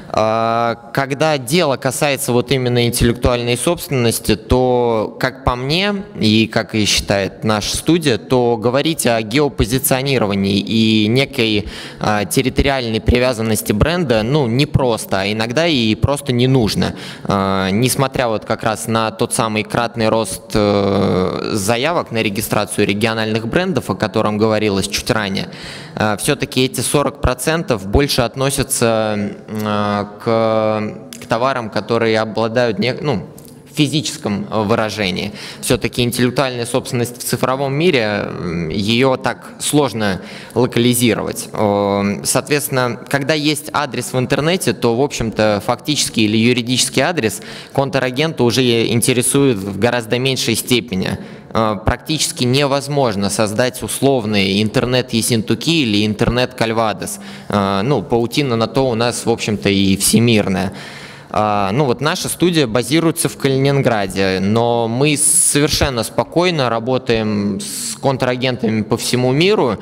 Когда дело касается вот именно интеллектуальной собственности, то, как по мне, и как и считает наша студия, то говорить о геопозиционировании и некой территориальной привязанности бренда, непросто, а иногда и просто не нужно. Несмотря вот как раз на тот самый кратный рост заявок на регистрацию региональных брендов, о котором говорилось чуть ранее, все-таки эти 40% больше относятся к товарам, которые обладают в физическом выражении. Все-таки интеллектуальная собственность в цифровом мире, ее так сложно локализировать. Соответственно, когда есть адрес в интернете, то, в общем-то, фактический или юридический адрес контрагента уже интересует в гораздо меньшей степени. Практически невозможно создать условные интернет-ессентуки или интернет-кальвадос. Паутина на то у нас, в общем-то, и всемирная. Наша студия базируется в Калининграде, но мы совершенно спокойно работаем с контрагентами по всему миру,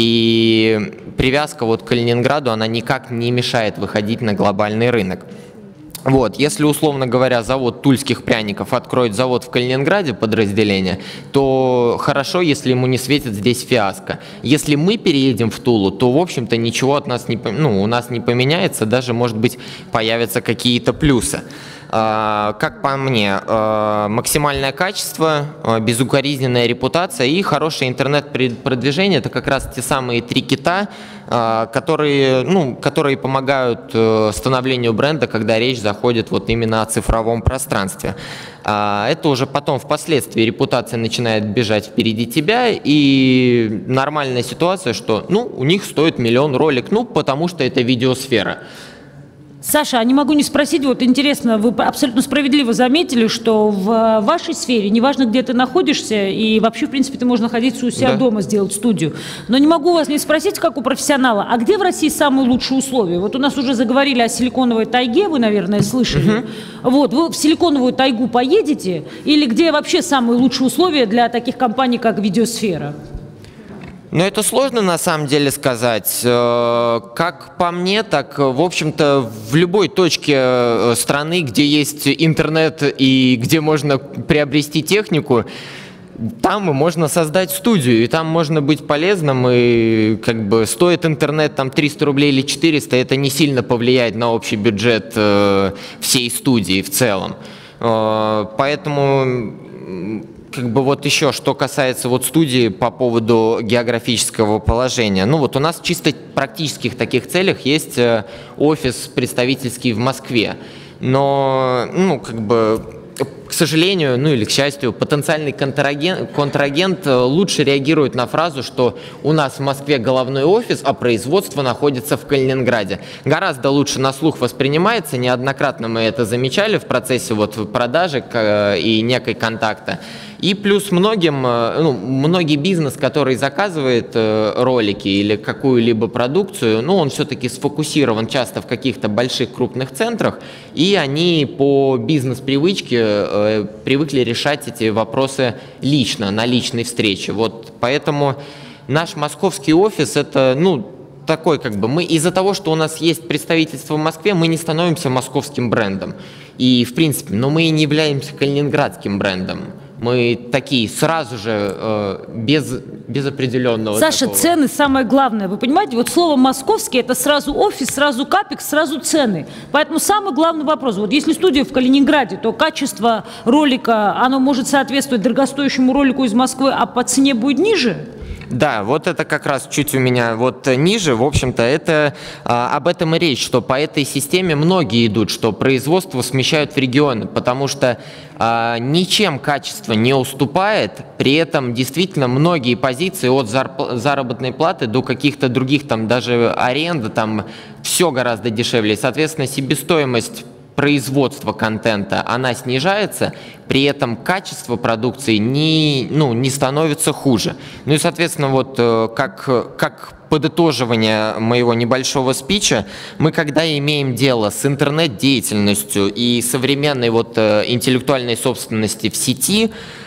и привязка к Калининграду, она никак не мешает выходить на глобальный рынок. Если, условно говоря, завод тульских пряников откроет завод в Калининграде, подразделение, то хорошо, если ему не светит здесь фиаско. Если мы переедем в Тулу, то, в общем-то, ничего от нас у нас не поменяется, даже, может быть, появятся какие-то плюсы. Как по мне, максимальное качество, безукоризненная репутация и хорошее интернет-продвижение – это как раз те самые три кита, которые помогают становлению бренда, когда речь заходит именно о цифровом пространстве. Это уже потом, впоследствии, репутация начинает бежать впереди тебя, и нормальная ситуация, что у них стоит 1 000 000 ролик, потому что это видеосфера. Саша, не могу не спросить, интересно, вы абсолютно справедливо заметили, что в вашей сфере, неважно, где ты находишься, и вообще, в принципе, ты можешь находиться у себя дома, сделать студию, но не могу вас не спросить, как у профессионала, а где в России самые лучшие условия? У нас уже заговорили о Силиконовой тайге, вы, наверное, слышали. Вы в Силиконовую тайгу поедете, или где вообще самые лучшие условия для таких компаний, как «Видеосфера»? Это сложно на самом деле сказать. Как по мне, так, в общем-то, в любой точке страны, где есть интернет и где можно приобрести технику, там можно создать студию, и там можно быть полезным, и стоит интернет 300 рублей или 400, это не сильно повлияет на общий бюджет всей студии в целом. Поэтому как бы вот еще, что касается вот студии по поводу географического положения. Ну вот у нас чисто практических таких целях есть офис представительский в Москве. Но, ну, как бы, к сожалению, ну или к счастью, потенциальный контрагент лучше реагирует на фразу, что у нас в Москве головной офис, а производство находится в Калининграде. Гораздо лучше на слух воспринимается, неоднократно мы это замечали в процессе вот продажи и некой контакта. И плюс многий бизнес, который заказывает ролики или какую-либо продукцию, ну, он все-таки сфокусирован часто в каких-то больших крупных центрах, и они по бизнес-привычке привыкли решать эти вопросы лично, на личной встрече. Вот поэтому наш московский офис – это, ну, такой, как бы, мы из-за того, что у нас есть представительство в Москве, мы не становимся московским брендом. И, в принципе, но мы и не являемся калининградским брендом. Мы такие сразу же, без определенного... Саша, такого. цены самое главное. Вы понимаете, вот слово «московский» — это сразу офис, сразу капекс, сразу цены. Поэтому самый главный вопрос. Вот если студия в Калининграде, то качество ролика, оно может соответствовать дорогостоящему ролику из Москвы, а по цене будет ниже? Да, вот это как раз чуть у меня вот ниже, в общем-то, это об этом и речь, что по этой системе многие идут, что производство смещают в регионы, потому что ничем качество не уступает, при этом действительно многие позиции от заработной платы до каких-то других, там даже аренда, там все гораздо дешевле, соответственно, себестоимость производства контента, она снижается, при этом качество продукции не становится хуже. Ну и, соответственно, вот как подытоживание моего небольшого спича, мы когда имеем дело с интернет-деятельностью и современной вот интеллектуальной собственности в сети,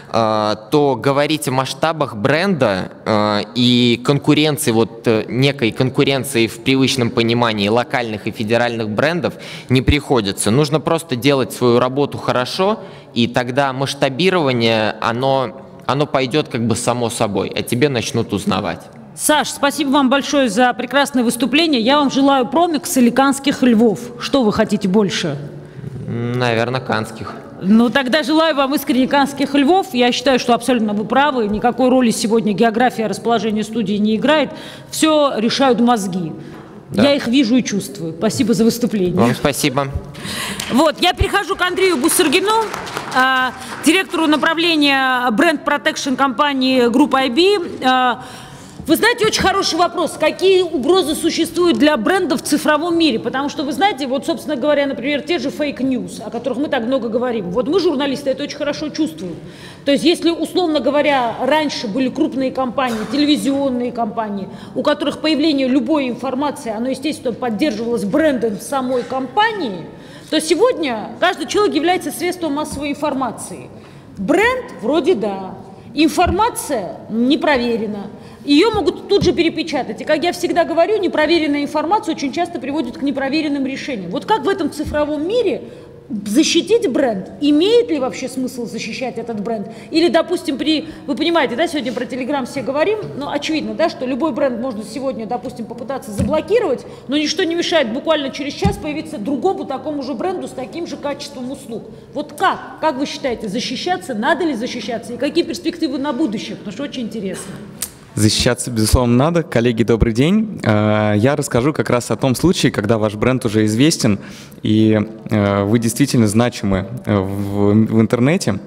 то говорить о масштабах бренда и конкуренции, вот некой конкуренции в привычном понимании локальных и федеральных брендов не приходится. Нужно просто делать свою работу хорошо, и тогда масштабирование, оно пойдет как бы само собой, а тебе начнут узнавать. Саш, спасибо вам большое за прекрасное выступление. Я вам желаю промикс или канских львов. Что вы хотите больше? Наверное, канских. Ну, тогда желаю вам искренне канских львов. Я считаю, что абсолютно вы правы. Никакой роли сегодня география расположения студии не играет. Все решают мозги. Да. Я их вижу и чувствую. Спасибо за выступление. Вам спасибо. Вот, я перехожу к Андрею Бусыргину, директору направления бренд-протекшн компании группы IB. Вы знаете, очень хороший вопрос. Какие угрозы существуют для брендов в цифровом мире? Потому что, вы знаете, вот, собственно говоря, например, те же фейк-ньюс, о которых мы так много говорим. Вот мы, журналисты, это очень хорошо чувствуем. То есть, если, условно говоря, раньше были крупные компании, телевизионные компании, у которых появление любой информации, оно, естественно, поддерживалось брендом самой компании, то сегодня каждый человек является средством массовой информации. Бренд вроде да, информация не проверена. Ее могут тут же перепечатать. И, как я всегда говорю, непроверенная информация очень часто приводит к непроверенным решениям. Вот как в этом цифровом мире защитить бренд? Имеет ли вообще смысл защищать этот бренд? Или, допустим, вы понимаете, да, сегодня про Telegram все говорим, но очевидно, да, что любой бренд можно сегодня, допустим, попытаться заблокировать, но ничто не мешает буквально через час появиться другому такому же бренду с таким же качеством услуг. Вот как? Как вы считаете, защищаться? Надо ли защищаться? И какие перспективы на будущее? Потому что очень интересно. Защищаться, безусловно, надо. Коллеги, добрый день. Я расскажу как раз о том случае, когда ваш бренд уже известен, и вы действительно значимы в интернете.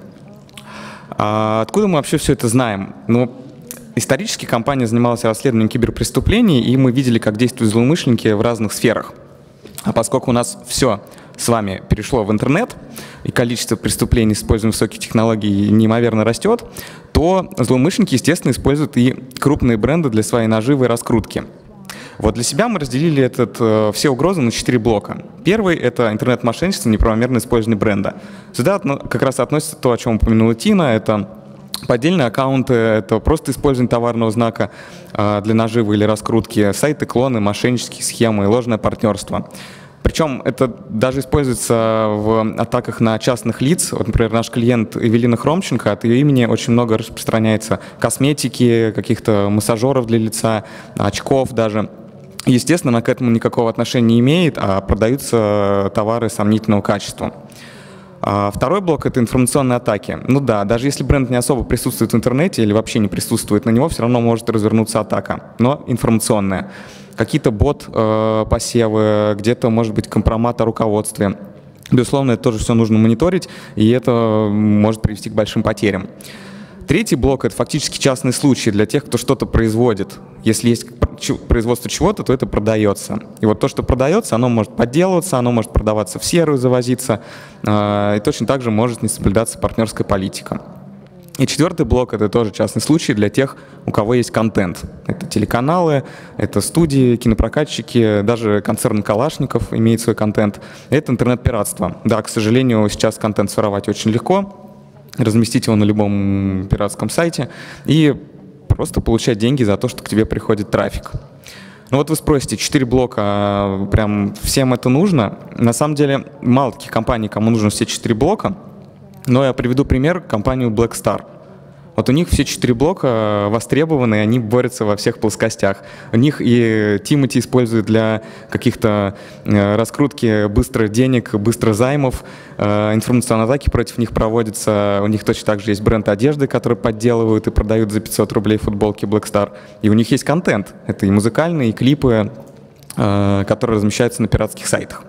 Откуда мы вообще все это знаем? Ну, исторически компания занималась расследованием киберпреступлений, и мы видели, как действуют злоумышленники в разных сферах. А поскольку у нас все с вами перешло в интернет, и количество преступлений с использованием высоких технологий неимоверно растет, то злоумышленники, естественно, используют и крупные бренды для своей наживы и раскрутки. Вот для себя мы разделили все угрозы на 4 блока. Первый — это интернет-мошенничество, неправомерное использование бренда. Сюда как раз относится то, о чем упомянула Тина, это поддельные аккаунты, это просто использование товарного знака для наживы или раскрутки, сайты, клоны, мошеннические схемы, ложное партнерство. Причем это даже используется в атаках на частных лиц. Вот, например, наш клиент Эвелина Хромченко, от ее имени очень много распространяется косметики, каких-то массажеров для лица, очков даже. Естественно, она к этому никакого отношения не имеет, а продаются товары сомнительного качества. А второй блок — это информационные атаки. Ну да, даже если бренд не особо присутствует в интернете или вообще не присутствует на него, все равно может развернуться атака, но информационная. Какие-то бот-посевы, где-то, может быть, компромат о руководстве. Безусловно, это тоже все нужно мониторить, и это может привести к большим потерям. Третий блок — это фактически частные случаи для тех, кто что-то производит. Если есть производство чего-то, то это продается. И вот то, что продается, оно может подделываться, оно может продаваться в серую, завозиться, и точно так же может не соблюдаться партнерская политика. И четвертый блок — это тоже частный случай для тех, у кого есть контент. Это телеканалы, это студии, кинопрокатчики, даже концерн Калашников имеет свой контент. Это интернет-пиратство. Да, к сожалению, сейчас контент своровать очень легко, разместить его на любом пиратском сайте и просто получать деньги за то, что к тебе приходит трафик. Ну вот вы спросите, 4 блока, прям всем это нужно? На самом деле мало таких компаний, кому нужно все 4 блока, но я приведу пример, компанию Blackstar. Вот у них все 4 блока востребованы, и они борются во всех плоскостях. У них и Тимати используют для каких-то раскрутки быстро денег, быстро займов, информационные атаки против них проводятся. У них точно так же есть бренд одежды, который подделывают и продают за 500 рублей футболки Blackstar. И у них есть контент. Это и музыкальные, и клипы, которые размещаются на пиратских сайтах.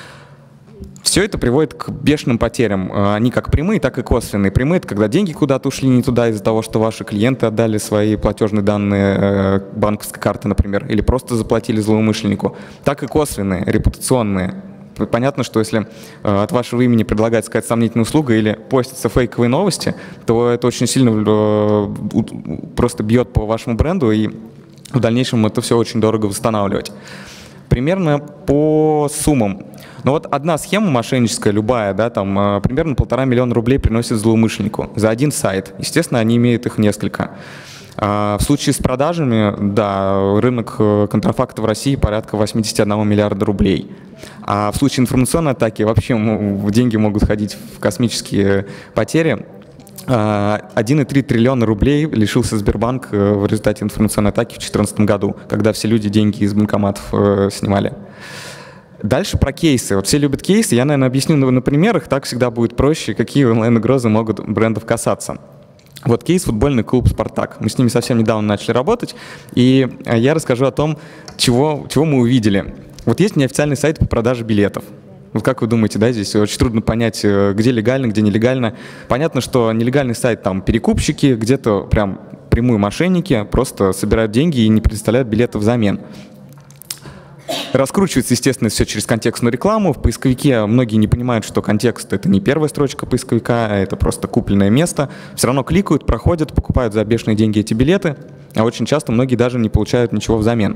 Все это приводит к бешеным потерям. Они как прямые, так и косвенные. Прямые — это когда деньги куда-то ушли не туда из-за того, что ваши клиенты отдали свои платежные данные банковской карты, например, или просто заплатили злоумышленнику. Так и косвенные, репутационные. Понятно, что если от вашего имени предлагается какая-то сомнительная услуга или постятся фейковые новости, то это очень сильно просто бьет по вашему бренду, и в дальнейшем это все очень дорого восстанавливать. Примерно по суммам. Но вот одна схема мошенническая, любая, да, там примерно 1,5 миллиона рублей приносит злоумышленнику за один сайт. Естественно, они имеют их несколько. В случае с продажами, да, рынок контрафакта в России порядка 81 миллиарда рублей. А в случае информационной атаки вообще деньги могут ходить в космические потери. 1,3 триллиона рублей лишился Сбербанк в результате информационной атаки в 2014 году, когда все люди деньги из банкоматов снимали. Дальше про кейсы. Вот все любят кейсы. Я, наверное, объясню на примерах, так всегда будет проще, какие онлайн-угрозы могут брендов касаться. Вот кейс футбольный клуб «Спартак». Мы с ними совсем недавно начали работать, и я расскажу о том, чего мы увидели. Вот есть неофициальный сайт по продаже билетов. Вот как вы думаете, да, здесь очень трудно понять, где легально, где нелегально. Понятно, что нелегальный сайт, там перекупщики, где-то прям прямые мошенники просто собирают деньги и не предоставляют билеты взамен. Раскручивается, естественно, все через контекстную рекламу. В поисковике многие не понимают, что контекст — это не первая строчка поисковика, а это просто купленное место. Все равно кликают, проходят, покупают за бешеные деньги эти билеты, а очень часто многие даже не получают ничего взамен.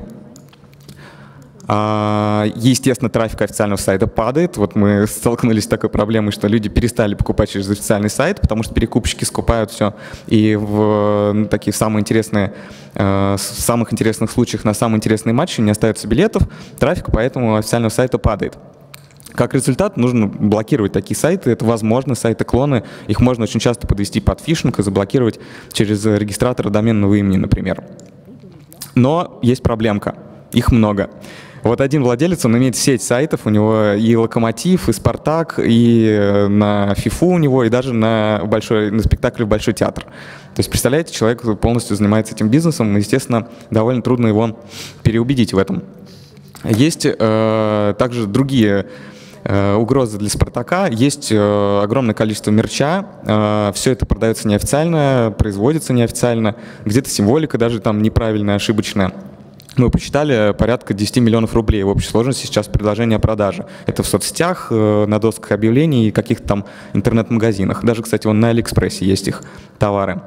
Естественно, трафик официального сайта падает. Вот мы столкнулись с такой проблемой, что люди перестали покупать через официальный сайт, потому что перекупщики скупают все. И в такие самых интересных случаях на самые интересные матчи не остается билетов, трафик поэтому официального сайта падает. Как результат, нужно блокировать такие сайты. Это возможно, сайты-клоны. Их можно очень часто подвести под фишинг и заблокировать через регистратор доменного имени, например. Но есть проблемка. Их много. Вот один владелец, он имеет сеть сайтов, у него и «Локомотив», и «Спартак», и на ФИФУ у него, и даже на спектакле в Большой театр. То есть, представляете, человек полностью занимается этим бизнесом, и, естественно, довольно трудно его переубедить в этом. Есть также другие угрозы для «Спартака». Есть огромное количество мерча, все это продается неофициально, производится неофициально, где-то символика даже там неправильная, ошибочная. Мы посчитали порядка 10 миллионов рублей в общей сложности сейчас предложения о продаже. Это в соцсетях, на досках объявлений и каких-то там интернет-магазинах. Даже, кстати, вон на Алиэкспрессе есть их товары.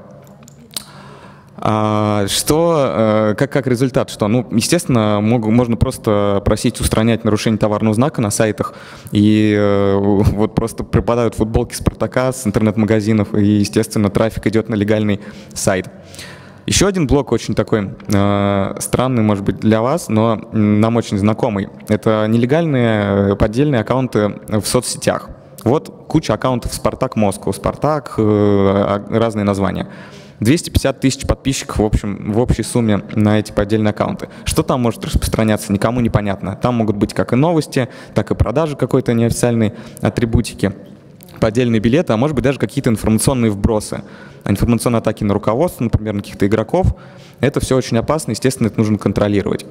Как результат, что, естественно, можно просто просить устранять нарушение товарного знака на сайтах, и вот просто пропадают футболки «Спартака» с интернет-магазинов, и, естественно, трафик идет на легальный сайт. Еще один блок очень такой странный, может быть, для вас, но нам очень знакомый. Это нелегальные поддельные аккаунты в соцсетях. Вот куча аккаунтов «Спартак Москва», «Спартак», разные названия. 250 тысяч подписчиков в общей сумме на эти поддельные аккаунты. Что там может распространяться, никому непонятно. Там могут быть как и новости, так и продажи какой-то неофициальной атрибутики. поддельные билеты, а может быть даже какие-то информационные вбросы, информационные атаки на руководство, например, на каких-то игроков. Это все очень опасно, естественно, это нужно контролировать.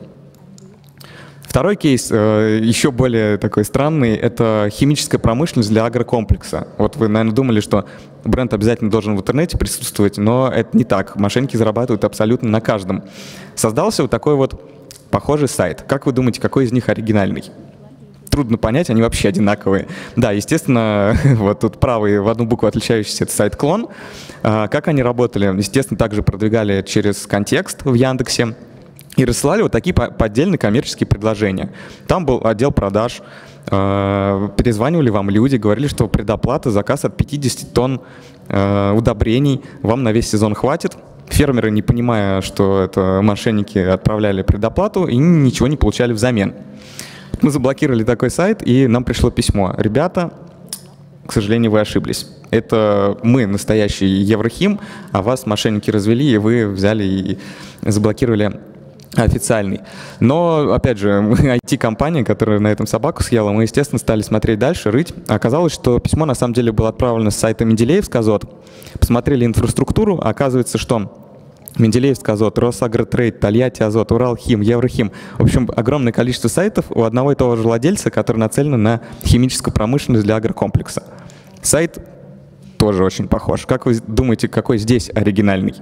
Второй кейс, еще более такой странный, это химическая промышленность для агрокомплекса. Вот вы, наверное, думали, что бренд обязательно должен в интернете присутствовать, но это не так. Мошенники зарабатывают абсолютно на каждом. Создался вот такой вот похожий сайт. Как вы думаете, какой из них оригинальный? Трудно понять, они вообще одинаковые. Да, естественно, вот тут правый в одну букву отличающийся — это сайт-клон. Как они работали? Естественно, также продвигали через контекст в Яндексе и рассылали вот такие поддельные коммерческие предложения. Там был отдел продаж, перезванивали вам люди, говорили, что предоплата, заказ от 50 тонн удобрений вам на весь сезон хватит. Фермеры, не понимая, что это мошенники, отправляли предоплату и ничего не получали взамен. Мы заблокировали такой сайт, и нам пришло письмо. Ребята, к сожалению, вы ошиблись. Это мы, настоящий Еврохим, а вас мошенники развели, и вы взяли и заблокировали официальный. Но, опять же, IT-компания, которая на этом собаку съела, мы, естественно, стали смотреть дальше, рыть. Оказалось, что письмо на самом деле было отправлено с сайта Менделеевск Азот. Посмотрели инфраструктуру, оказывается, что Менделеевск Азот, Росагротрейд, Тольятти Азот, Уралхим, Еврохим. В общем, огромное количество сайтов у одного и того же владельца, который нацелен на химическую промышленность для агрокомплекса. Сайт тоже очень похож. Как вы думаете, какой здесь оригинальный?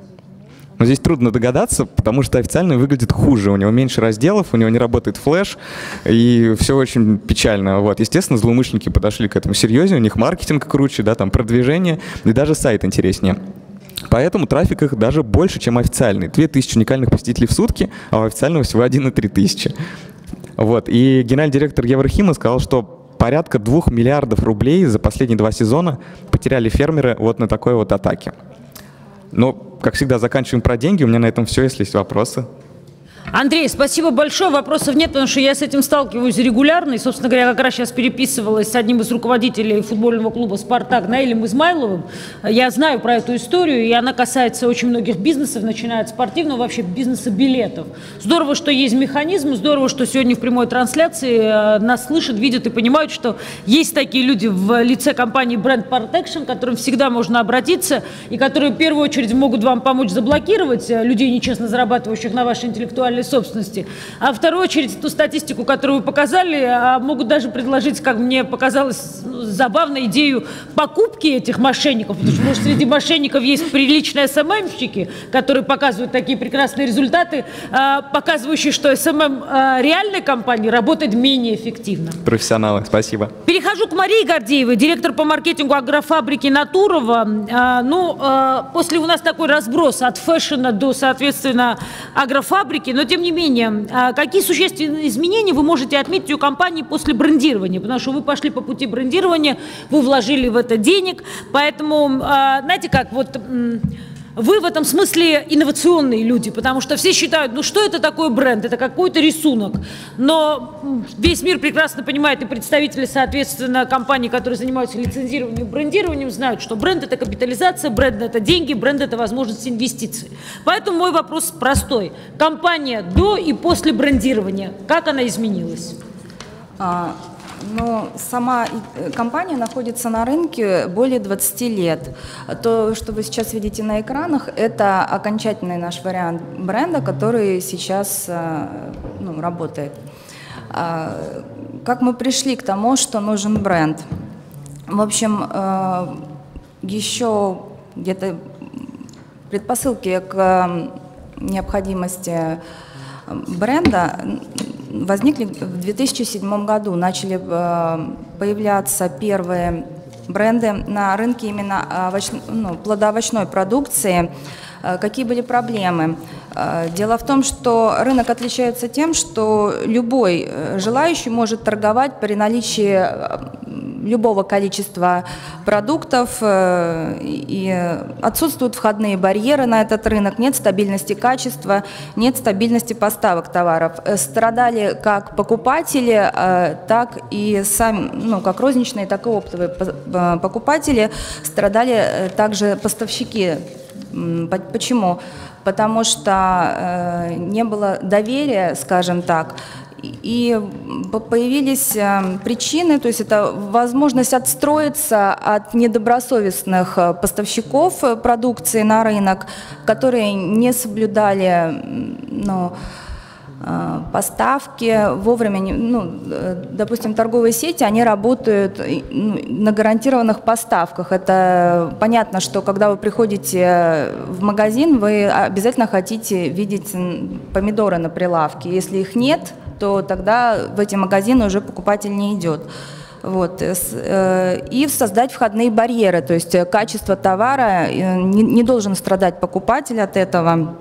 Но здесь трудно догадаться, потому что официально выглядит хуже. У него меньше разделов, у него не работает флеш, и все очень печально. Вот. Естественно, злоумышленники подошли к этому серьезнее, у них маркетинг круче, да, там продвижение, и даже сайт интереснее. Поэтому трафик их даже больше, чем официальный. 2000 уникальных посетителей в сутки, а у официального всего 1,3 тысячи. Вот. И генеральный директор Еврохима сказал, что порядка 2 миллиардов рублей за последние 2 сезона потеряли фермеры вот на такой вот атаке. Но, как всегда, заканчиваем про деньги. У меня на этом все, если есть вопросы. Андрей, спасибо большое. Вопросов нет, потому что я с этим сталкиваюсь регулярно. И, собственно говоря, как раз сейчас переписывалась с одним из руководителей футбольного клуба «Спартак» Наилем Измайловым. Я знаю про эту историю, и она касается очень многих бизнесов, начиная от спортивного, вообще бизнеса билетов. Здорово, что есть механизм, здорово, что сегодня в прямой трансляции нас слышат, видят и понимают, что есть такие люди в лице компании Brand Protection, к которым всегда можно обратиться, и которые в первую очередь могут вам помочь заблокировать людей, нечестно зарабатывающих на вашей интеллектуальной собственности. А в вторую очередь ту статистику, которую вы показали, могут даже предложить, как мне показалось, забавную идею покупки этих мошенников. Потому что, может, среди мошенников есть приличные СММщики, которые показывают такие прекрасные результаты, показывающие, что СММ реальной компании работает менее эффективно. Профессионалы, спасибо. Перехожу к Марии Гордеевой, директор по маркетингу агрофабрики «Натурова». После у нас такой разброс от фэшена до, соответственно, агрофабрики. Но, тем не менее, какие существенные изменения вы можете отметить у компании после брендирования? Потому что вы пошли по пути брендирования, вы вложили в это денег. Поэтому, знаете как, вот вы в этом смысле инновационные люди, потому что все считают, ну что это такое бренд, это какой-то рисунок. Но весь мир прекрасно понимает, и представители, соответственно, компаний, которые занимаются лицензированием и брендированием, знают, что бренд – это капитализация, бренд – это деньги, бренд – это возможность инвестиций. Поэтому мой вопрос простой. Компания до и после брендирования, как она изменилась? Но сама компания находится на рынке более 20 лет. То, что вы сейчас видите на экранах, это окончательный наш вариант бренда, который сейчас работает. Как мы пришли к тому, что нужен бренд? В общем, еще где-то предпосылки к необходимости бренда возникли в 2007 году. Начали появляться первые бренды на рынке именно плодоовощной продукции. Какие были проблемы? Дело в том, что рынок отличается тем, что любой желающий может торговать при наличии любого количества продуктов, и отсутствуют входные барьеры на этот рынок, нет стабильности качества, нет стабильности поставок товаров. Страдали как покупатели, так и сами, как розничные, так и оптовые покупатели, страдали также поставщики. Почему? Потому что не было доверия, скажем так, И появились причины, то есть это возможность отстроиться от недобросовестных поставщиков продукции на рынок, которые не соблюдали поставки вовремя. Допустим, торговые сети, они работают на гарантированных поставках. Это понятно, что когда вы приходите в магазин, вы обязательно хотите видеть помидоры на прилавке. Если их нет, то тогда в эти магазины уже покупатель не идет. Вот. И создать входные барьеры, то есть качество товара, не должен страдать покупатель от этого.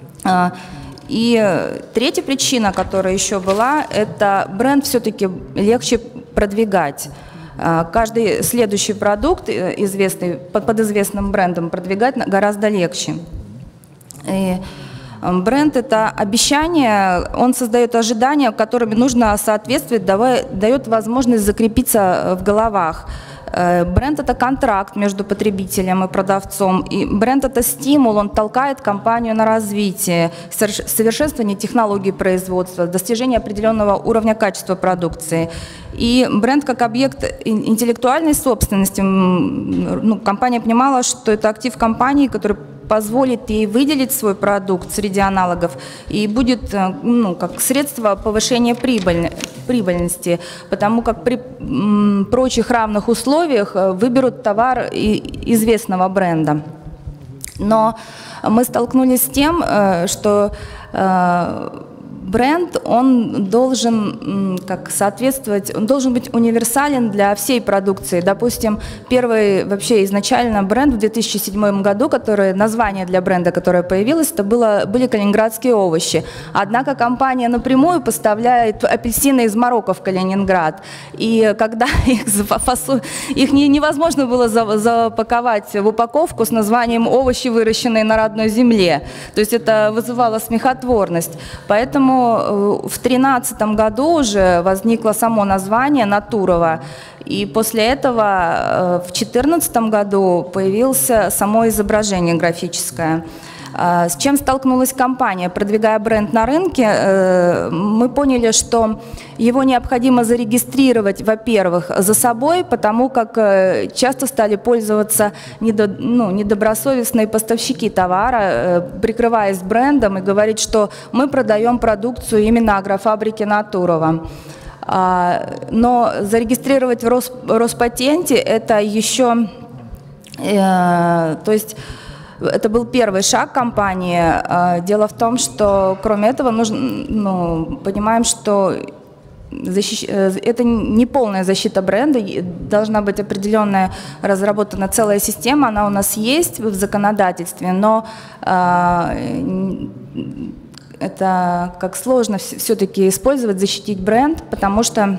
И третья причина, которая еще была, это бренд все-таки легче продвигать. Каждый следующий продукт, известный, под известным брендом, продвигать гораздо легче. И бренд – это обещание, он создает ожидания, которыми нужно соответствовать, дает возможность закрепиться в головах. Бренд – это контракт между потребителем и продавцом, и бренд – это стимул, он толкает компанию на развитие, совершенствование технологий производства, достижение определенного уровня качества продукции. И бренд как объект интеллектуальной собственности, компания понимала, что это актив компании, который позволит ей выделить свой продукт среди аналогов и будет как средство повышения прибыльности, потому как при прочих равных условиях выберут товар известного бренда. Но мы столкнулись с тем, что бренд, он должен соответствовать, он должен быть универсален для всей продукции. Допустим, первый вообще изначально бренд в 2007 году, название для бренда, которое появилось, это были калининградские овощи. Однако компания напрямую поставляет апельсины из Марокко в Калининград. И когда их невозможно было запаковать в упаковку с названием «овощи, выращенные на родной земле». То есть это вызывало смехотворность. Поэтому в 2013 году уже возникло само название «Натурово», и после этого в 2014 году появилось само изображение графическое. С чем столкнулась компания? Продвигая бренд на рынке, мы поняли, что его необходимо зарегистрировать, во-первых, за собой, потому как часто стали пользоваться недобросовестные поставщики товара, прикрываясь брендом и говорить, что мы продаем продукцию именно агрофабрики «Натурово». Но зарегистрировать в Роспатенте это еще, то есть это был первый шаг компании. Дело в том, что кроме этого понимаем, что это не полная защита бренда, должна быть определенная, разработана целая система, она у нас есть в законодательстве, но это сложно все-таки использовать, защитить бренд, потому что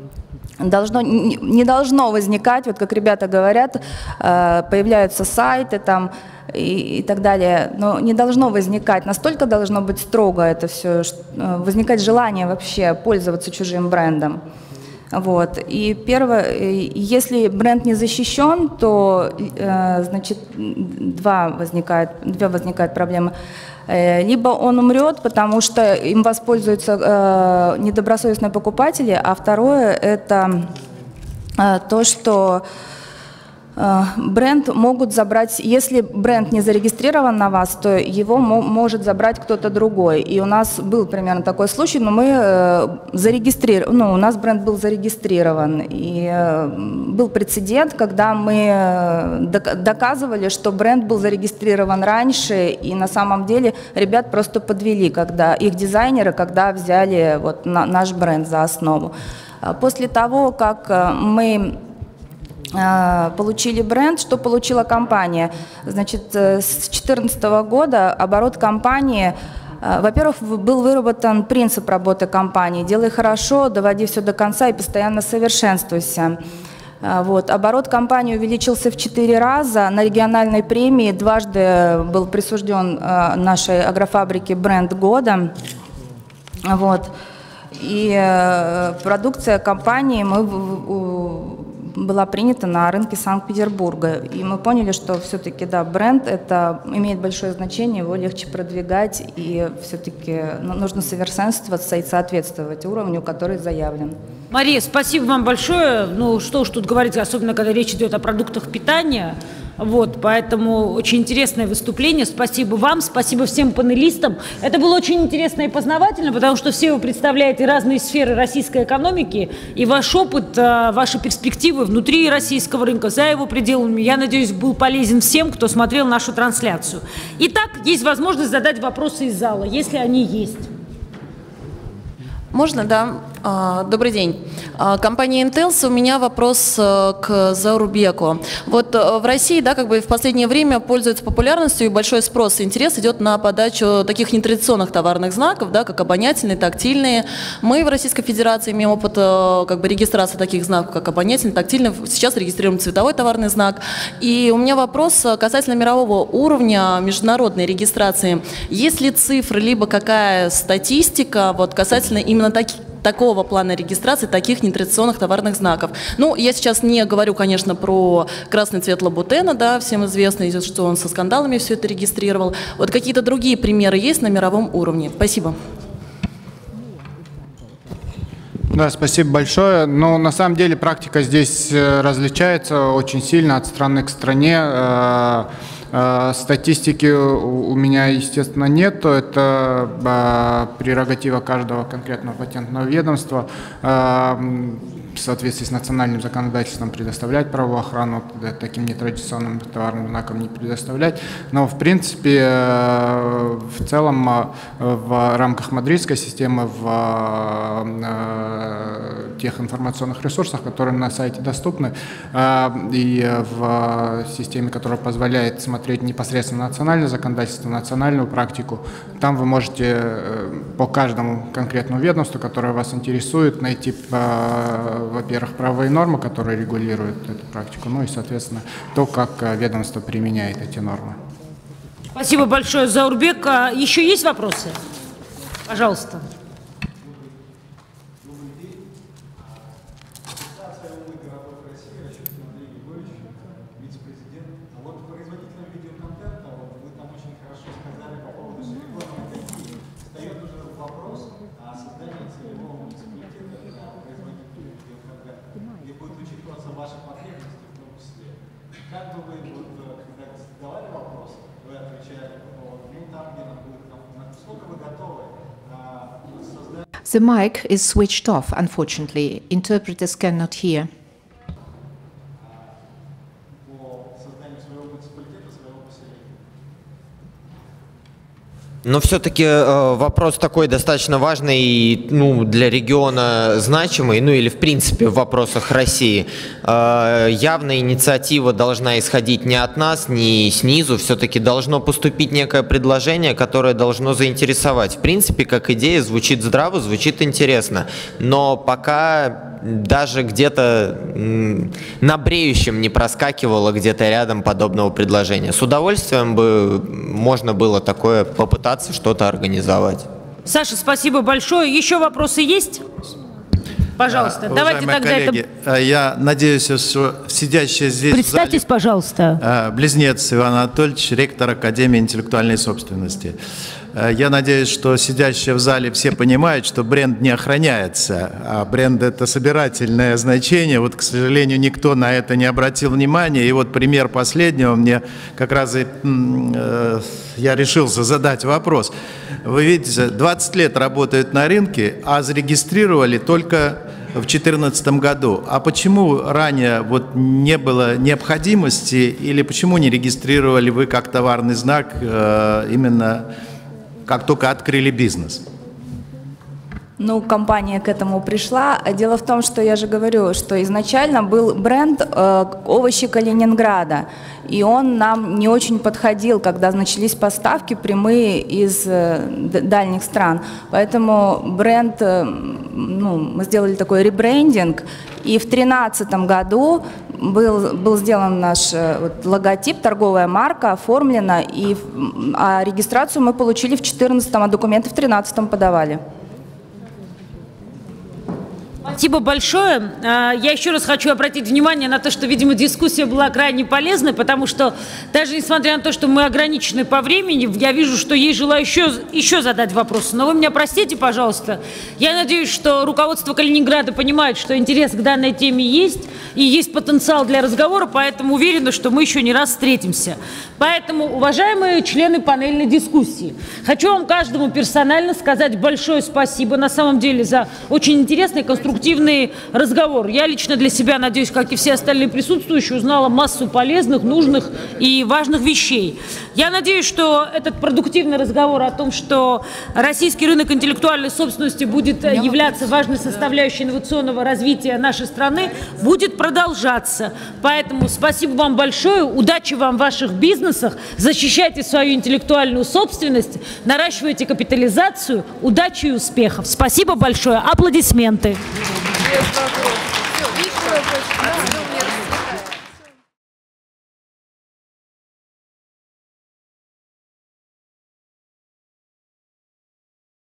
не должно возникать, вот как ребята говорят, появляются сайты там и так далее, но не должно возникать, настолько должно быть строго это все, возникать желание вообще пользоваться чужим брендом. Вот. И первое, если бренд не защищен, то значит две возникают проблемы. Либо он умрет, потому что им воспользуются недобросовестные покупатели, а второе – это то, что бренд могут забрать, если бренд не зарегистрирован на вас, то его может забрать кто-то другой. И у нас был примерно такой случай, но мы у нас бренд был зарегистрирован. И был прецедент, когда мы доказывали, что бренд был зарегистрирован раньше, и на самом деле ребят просто подвели, когда их дизайнеры, когда взяли наш бренд за основу. После того, как мы получили бренд, что получила компания? Значит, с 2014 года оборот компании, во-первых, был выработан принцип работы компании: делай хорошо, доводи все до конца и постоянно совершенствуйся. Вот. Оборот компании увеличился в 4 раза. На региональной премии дважды был присужден нашей агрофабрике бренд года. Вот. И продукция компании, мы была принята на рынке Санкт-Петербурга. И мы поняли, что все-таки, да, бренд это имеет большое значение, его легче продвигать, и все-таки нужно совершенствоваться и соответствовать уровню, который заявлен. Мария, спасибо вам большое. Ну, что уж тут говорить, особенно когда речь идет о продуктах питания. Вот, поэтому очень интересное выступление. Спасибо вам, спасибо всем панелистам. Это было очень интересно и познавательно, потому что все вы представляете разные сферы российской экономики, и ваш опыт, ваши перспективы внутри российского рынка, за его пределами, я надеюсь, был полезен всем, кто смотрел нашу трансляцию. Итак, есть возможность задать вопросы из зала, если они есть. Можно, да? Добрый день. Компания Intels. У меня вопрос к Заурбеку. Вот в России, да, как бы в последнее время пользуется популярностью и большой спрос и интерес идет на подачу таких нетрадиционных товарных знаков, да, как обонятельные, тактильные. Мы в Российской Федерации имеем опыт как бы регистрации таких знаков, как обонятельный, тактильный. Сейчас регистрируем цветовой товарный знак. И у меня вопрос касательно мирового уровня международной регистрации. Есть ли цифры, либо какая статистика вот, касательно именно такого плана регистрации, таких нетрадиционных товарных знаков? Ну, я сейчас не говорю, конечно, про красный цвет Лабутена, да, всем известно, что он со скандалами все это регистрировал. Вот какие-то другие примеры есть на мировом уровне? Спасибо. Да, спасибо большое. Ну, на самом деле практика здесь различается очень сильно от страны к стране. Статистики у меня, естественно, нет. Это прерогатива каждого конкретного патентного ведомства в соответствии с национальным законодательством предоставлять правовую охрану, таким нетрадиционным товарным знаком не предоставлять. Но, в принципе, в целом, в рамках мадридской системы, в тех информационных ресурсах, которые на сайте доступны, и в системе, которая позволяет смотреть непосредственно национальное законодательство, национальную практику, там вы можете по каждому конкретному ведомству, которое вас интересует, найти, во-первых, правовые нормы, которые регулируют эту практику, ну и, соответственно, то, как ведомство применяет эти нормы. Спасибо большое, Заурбек. Еще есть вопросы? Пожалуйста. The mic is switched off, unfortunately. Interpreters cannot hear. Но все-таки вопрос такой достаточно важный, ну, для региона значимый, ну или в принципе в вопросах России. Явная инициатива должна исходить не от нас, не снизу, все-таки должно поступить некое предложение, которое должно заинтересовать. В принципе, как идея звучит здраво, звучит интересно, но пока даже где-то на бреющем не проскакивало где-то рядом подобного предложения. С удовольствием бы можно было такое попытаться что-то организовать. Саша, спасибо большое. Еще вопросы есть? Пожалуйста, давайте тогда коллеги, я надеюсь, что сидящие здесь представьтесь, в зале, пожалуйста. Близнец Иван Анатольевич, ректор Академии интеллектуальной собственности. Я надеюсь, что сидящие в зале все понимают, что бренд не охраняется, а бренд – это собирательное значение. Вот, к сожалению, никто на это не обратил внимания. И вот пример последнего, мне как раз я решился задать вопрос. Вы видите, 20 лет работают на рынке, а зарегистрировали только в 2014 году. А почему ранее вот не было необходимости или почему не регистрировали вы как товарный знак именно как только открыли бизнес? Ну, компания к этому пришла. Дело в том, что я же говорю, что изначально был бренд «Овощи Калининграда», и он нам не очень подходил, когда начались поставки прямые из дальних стран. Поэтому бренд, ну, мы сделали такой ребрендинг, и в 2013 году был сделан наш вот, логотип, торговая марка оформлена, а регистрацию мы получили в 2014, а документы в 2013 подавали. Спасибо большое. Я еще раз хочу обратить внимание на то, что, видимо, дискуссия была крайне полезной, потому что даже несмотря на то, что мы ограничены по времени, я вижу, что есть желающие еще задать вопросы. Но вы меня простите, пожалуйста. Я надеюсь, что руководство Калининграда понимает, что интерес к данной теме есть, и есть потенциал для разговора, поэтому уверена, что мы еще не раз встретимся. Поэтому, уважаемые члены панельной дискуссии, хочу вам каждому персонально сказать большое спасибо, на самом деле, за очень интересный, конструктивный разговор. Я лично для себя, надеюсь, как и все остальные присутствующие, узнала массу полезных, нужных и важных вещей. Я надеюсь, что этот продуктивный разговор о том, что российский рынок интеллектуальной собственности будет являться важной составляющей инновационного развития нашей страны, будет продолжаться. Поэтому спасибо вам большое, удачи вам в ваших бизнесах, защищайте свою интеллектуальную собственность, наращивайте капитализацию, удачи и успехов. Спасибо большое. Аплодисменты. Все,